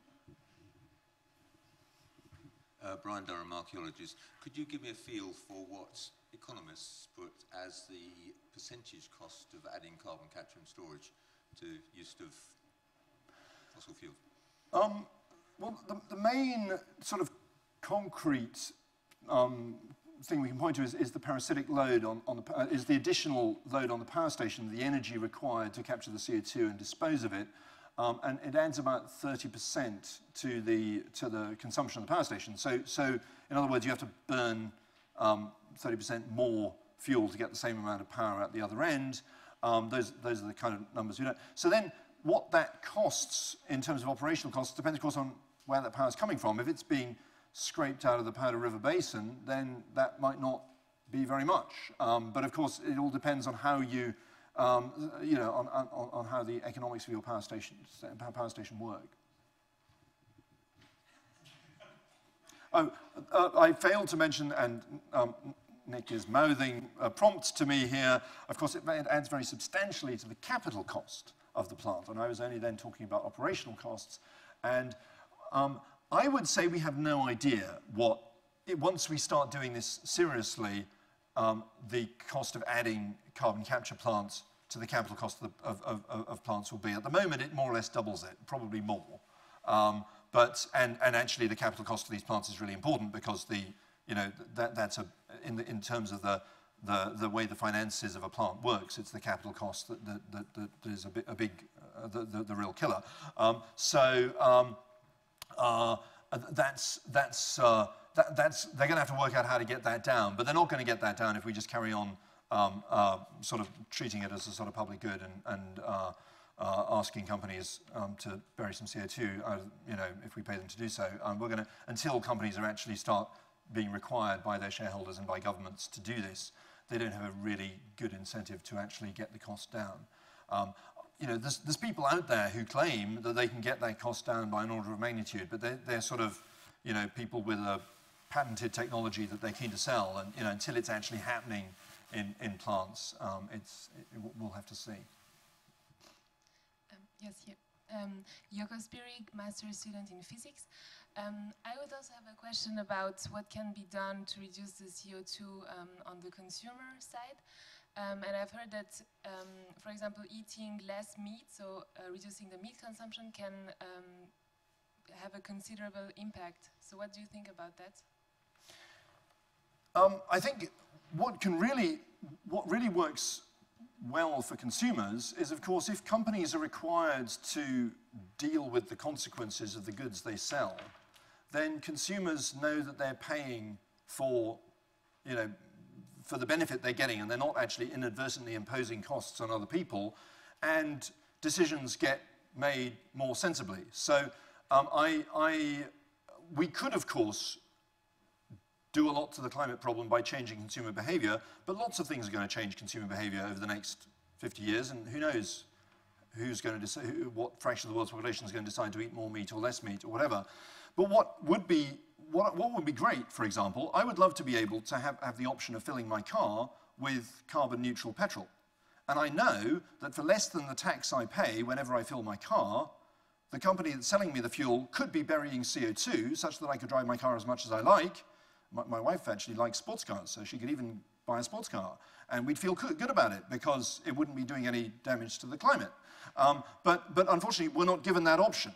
Uh, Brian Durham, archaeologist. Could you give me a feel for what economists put as the percentage cost of adding carbon capture and storage to use of fossil fuel? Um, well, the, the main sort of concrete um, thing we can point to is, is the parasitic load on, on the, uh, is the additional load on the power station, the energy required to capture the C O two and dispose of it. Um, and it adds about thirty percent to the, to the consumption of the power station. So, so in other words, you have to burn um, thirty percent more fuel to get the same amount of power at the other end. Um, those, those are the kind of numbers you know. So then what that costs in terms of operational costs depends, of course, on where that power is coming from. If it's being scraped out of the Powder River Basin, then that might not be very much. Um, but of course, it all depends on how you, um, you know, on, on, on how the economics of your power station, power station work. Oh, uh, I failed to mention, and um, Nick is mouthing a prompt to me here, of course it, it adds very substantially to the capital cost of the plant, and I was only then talking about operational costs. And um, I would say we have no idea what, it, once we start doing this seriously, um, the cost of adding carbon capture plants to the capital cost of, the, of, of, of plants will be. At the moment, it more or less doubles it, probably more. Um, but, and, and actually the capital cost of these plants is really important because the, you know, that, that's a, in, the, in terms of the, the, the way the finances of a plant works, it's the capital cost that, that, that, that is a, bit, a big, uh, the, the, the real killer. Um, so um, uh, that's, that's, uh, that, that's, they're going to have to work out how to get that down, but they're not going to get that down if we just carry on um, uh, sort of treating it as a sort of public good and, and, uh, uh, asking companies um, to bury some C O two, uh, you know, if we pay them to do so. Um, we're going to, until companies are actually start being required by their shareholders and by governments to do this, they don't have a really good incentive to actually get the cost down. Um, you know, there's, there's people out there who claim that they can get that cost down by an order of magnitude, but they're, they're sort of, you know, people with a patented technology that they're keen to sell, and you know, until it's actually happening in, in plants, um, it's, it, we'll have to see. Um, yes, here. Um, Yoko Spirig, master's student in physics. Um, I would also have a question about what can be done to reduce the C O two um, on the consumer side. Um, and I've heard that, um, for example, eating less meat, so uh, reducing the meat consumption can um, have a considerable impact. So what do you think about that? Um, I think what can really, what really works well for consumers is, of course, if companies are required to deal with the consequences of the goods they sell, then consumers know that they're paying for, you know, for the benefit they're getting, and they're not actually inadvertently imposing costs on other people, and decisions get made more sensibly. So um, I, I, we could, of course, do a lot to the climate problem by changing consumer behavior, but lots of things are going to change consumer behavior over the next fifty years, and who knows who's going to decide, who, what fraction of the world's population is going to decide to eat more meat or less meat or whatever. But what would be, what, what would be great, for example, I would love to be able to have, have the option of filling my car with carbon neutral petrol. And I know that for less than the tax I pay whenever I fill my car, the company that's selling me the fuel could be burying C O two such that I could drive my car as much as I like. My, my wife actually likes sports cars, so she could even buy a sports car. And we'd feel good about it because it wouldn't be doing any damage to the climate. Um, but, but unfortunately, we're not given that option.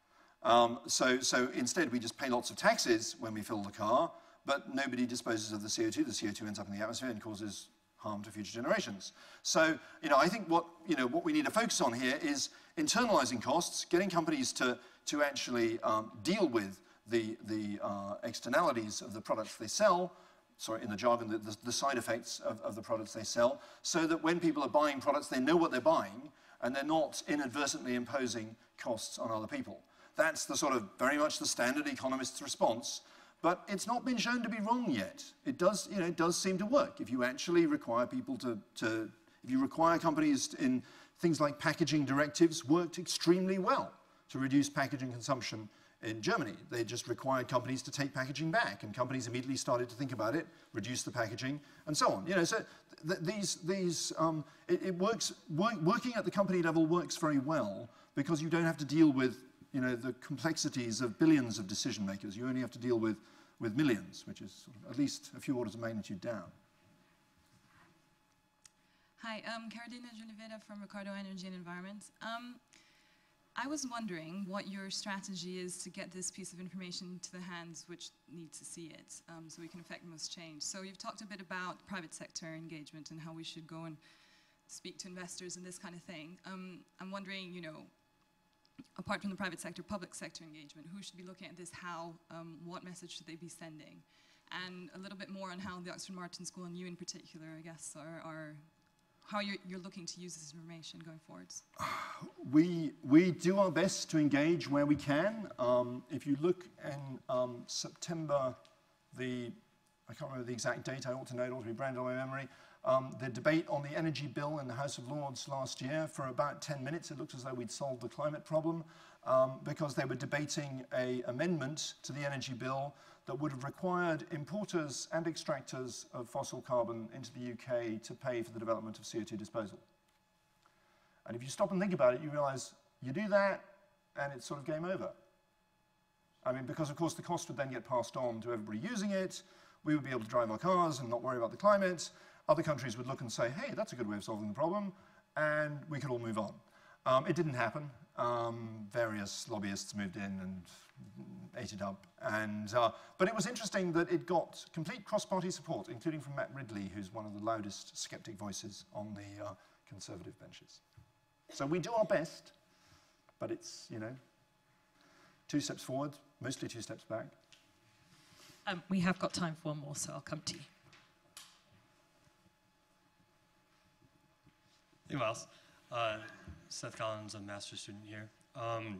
Um, so, so instead, we just pay lots of taxes when we fill the car, but nobody disposes of the C O two. The C O two ends up in the atmosphere and causes harm to future generations. So, you know, I think what, you know, what we need to focus on here is internalizing costs, getting companies to, to actually um, deal with the, the uh, externalities of the products they sell, sorry, in the jargon, the, the, the side effects of, of the products they sell, so that when people are buying products, they know what they're buying, and they're not inadvertently imposing costs on other people. That's the sort of very much the standard economist's response, but it's not been shown to be wrong yet. It does, you know, it does seem to work. If you actually require people to, to if you require companies in things like packaging directives, worked extremely well to reduce packaging consumption in Germany. They just required companies to take packaging back, and companies immediately started to think about it, reduce the packaging, and so on. You know, so th these, these um, it, it works, work, working at the company level works very well because you don't have to deal with, you know, the complexities of billions of decision makers. You only have to deal with, with millions, which is sort of at least a few orders of magnitude down. Hi, I'm Carolina Giuliveda from Ricardo Energy and Environment. Um, I was wondering what your strategy is to get this piece of information to the hands which need to see it, um, so we can affect the most change. So you've talked a bit about private sector engagement and how we should go and speak to investors and this kind of thing. Um, I'm wondering, you know, apart from the private sector, public sector engagement, who should be looking at this, how, um, what message should they be sending? And a little bit more on how the Oxford Martin School, and you in particular, I guess, are, are how you're, you're looking to use this information going forwards. We, we do our best to engage where we can. Um, if you look in um, September, the, I can't remember the exact date, I ought to know, it ought to be branded on my memory, um, the debate on the energy bill in the House of Lords last year, for about ten minutes, it looked as though we'd solved the climate problem, um, because they were debating an amendment to the energy bill that would have required importers and extractors of fossil carbon into the U K to pay for the development of C O two disposal. And if you stop and think about it, you realize you do that and it's sort of game over. I mean, because of course the cost would then get passed on to everybody using it. We would be able to drive our cars and not worry about the climate. Other countries would look and say, hey, that's a good way of solving the problem, and we could all move on. Um, it didn't happen. Um, various lobbyists moved in and ate it up. And, uh, but it was interesting that it got complete cross-party support, including from Matt Ridley, who's one of the loudest skeptic voices on the uh, Conservative benches. So we do our best, but it's, you know, two steps forward, mostly two steps back. Um, we have got time for one more, so I'll come to you. Hey, Myles. Uh, Seth Collins, a master's student here. Um,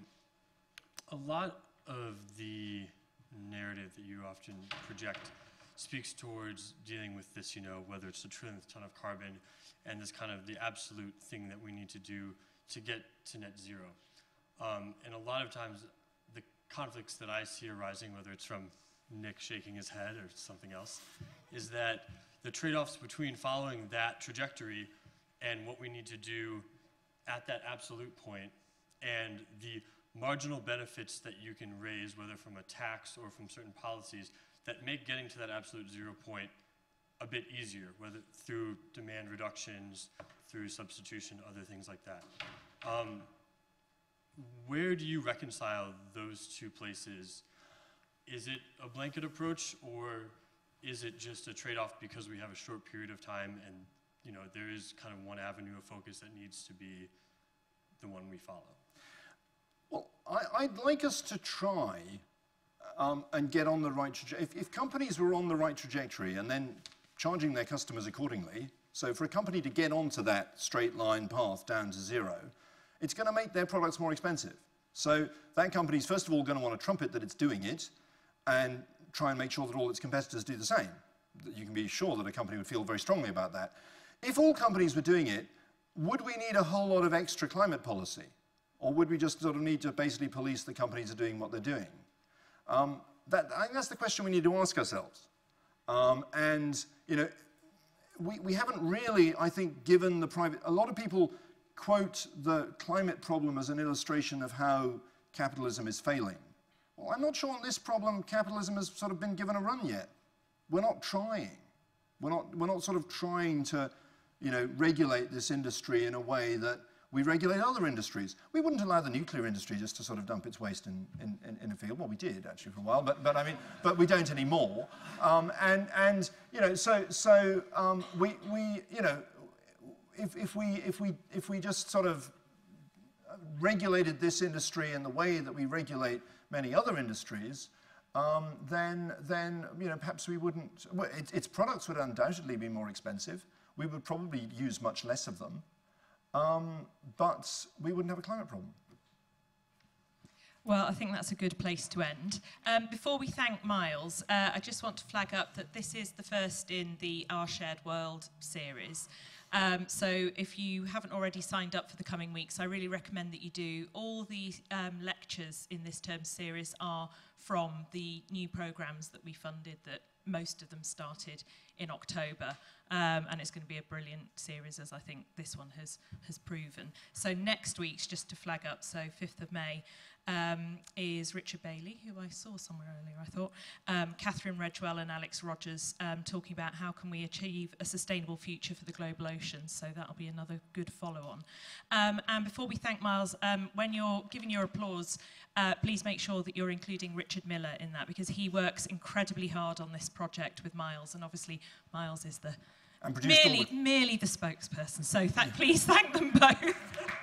a lot of the narrative that you often project speaks towards dealing with this, you know, whether it's a trillionth ton of carbon and this kind of the absolute thing that we need to do to get to net zero. Um, and a lot of times the conflicts that I see arising, whether it's from Nick shaking his head or something else, is that the trade-offs between following that trajectory and what we need to do at that absolute point and the marginal benefits that you can raise, whether from a tax or from certain policies, that make getting to that absolute zero point a bit easier, whether through demand reductions, through substitution, other things like that. Um, where do you reconcile those two places? Is it a blanket approach, or is it just a trade-off because we have a short period of time and, you know, there is kind of one avenue of focus that needs to be the one we follow? Well, I, I'd like us to try um, and get on the right trajectory. If, if companies were on the right trajectory and then charging their customers accordingly, so for a company to get onto that straight line path down to zero, it's going to make their products more expensive. So that company's first of all going to want to trumpet that it's doing it and try and make sure that all its competitors do the same. You can be sure that a company would feel very strongly about that. If all companies were doing it, would we need a whole lot of extra climate policy? Or would we just sort of need to basically police the companies that are doing what they're doing? Um, that, I think that's the question we need to ask ourselves. Um, and, you know, we, we haven't really, I think, given the private... A lot of people quote the climate problem as an illustration of how capitalism is failing. Well, I'm not sure on this problem capitalism has sort of been given a run yet. We're not trying. We're not, we're not sort of trying to, you know, regulate this industry in a way that we regulate other industries. We wouldn't allow the nuclear industry just to sort of dump its waste in, in, in, in a field. Well, we did actually for a while, but, but I mean, but we don't anymore. Um, and, and, you know, so, so um, we, we, you know, if, if we, if we, if we just sort of regulated this industry in the way that we regulate many other industries, um, then, then, you know, perhaps we wouldn't, well, it, its products would undoubtedly be more expensive. We would probably use much less of them. Um, but we wouldn't have a climate problem. Well, I think that's a good place to end. Um, before we thank Myles, uh, I just want to flag up that this is the first in the Our Shared World series. Um, so if you haven't already signed up for the coming weeks, I really recommend that you do. All the um, lectures in this term series are from the new programmes that we funded, that most of them started in October. Um, and it's going to be a brilliant series, as I think this one has, has proven. So next week's, just to flag up, so fifth of May, um, is Richard Bailey, who I saw somewhere earlier, I thought, um, Catherine Redgwell and Alex Rogers, um, talking about how can we achieve a sustainable future for the global oceans. So that'll be another good follow-on. Um, and before we thank Myles, um, when you're giving your applause, uh, please make sure that you're including Richard Miller in that, because he works incredibly hard on this project with Myles, and obviously Myles is the merely, merely the spokesperson. So th please thank them both.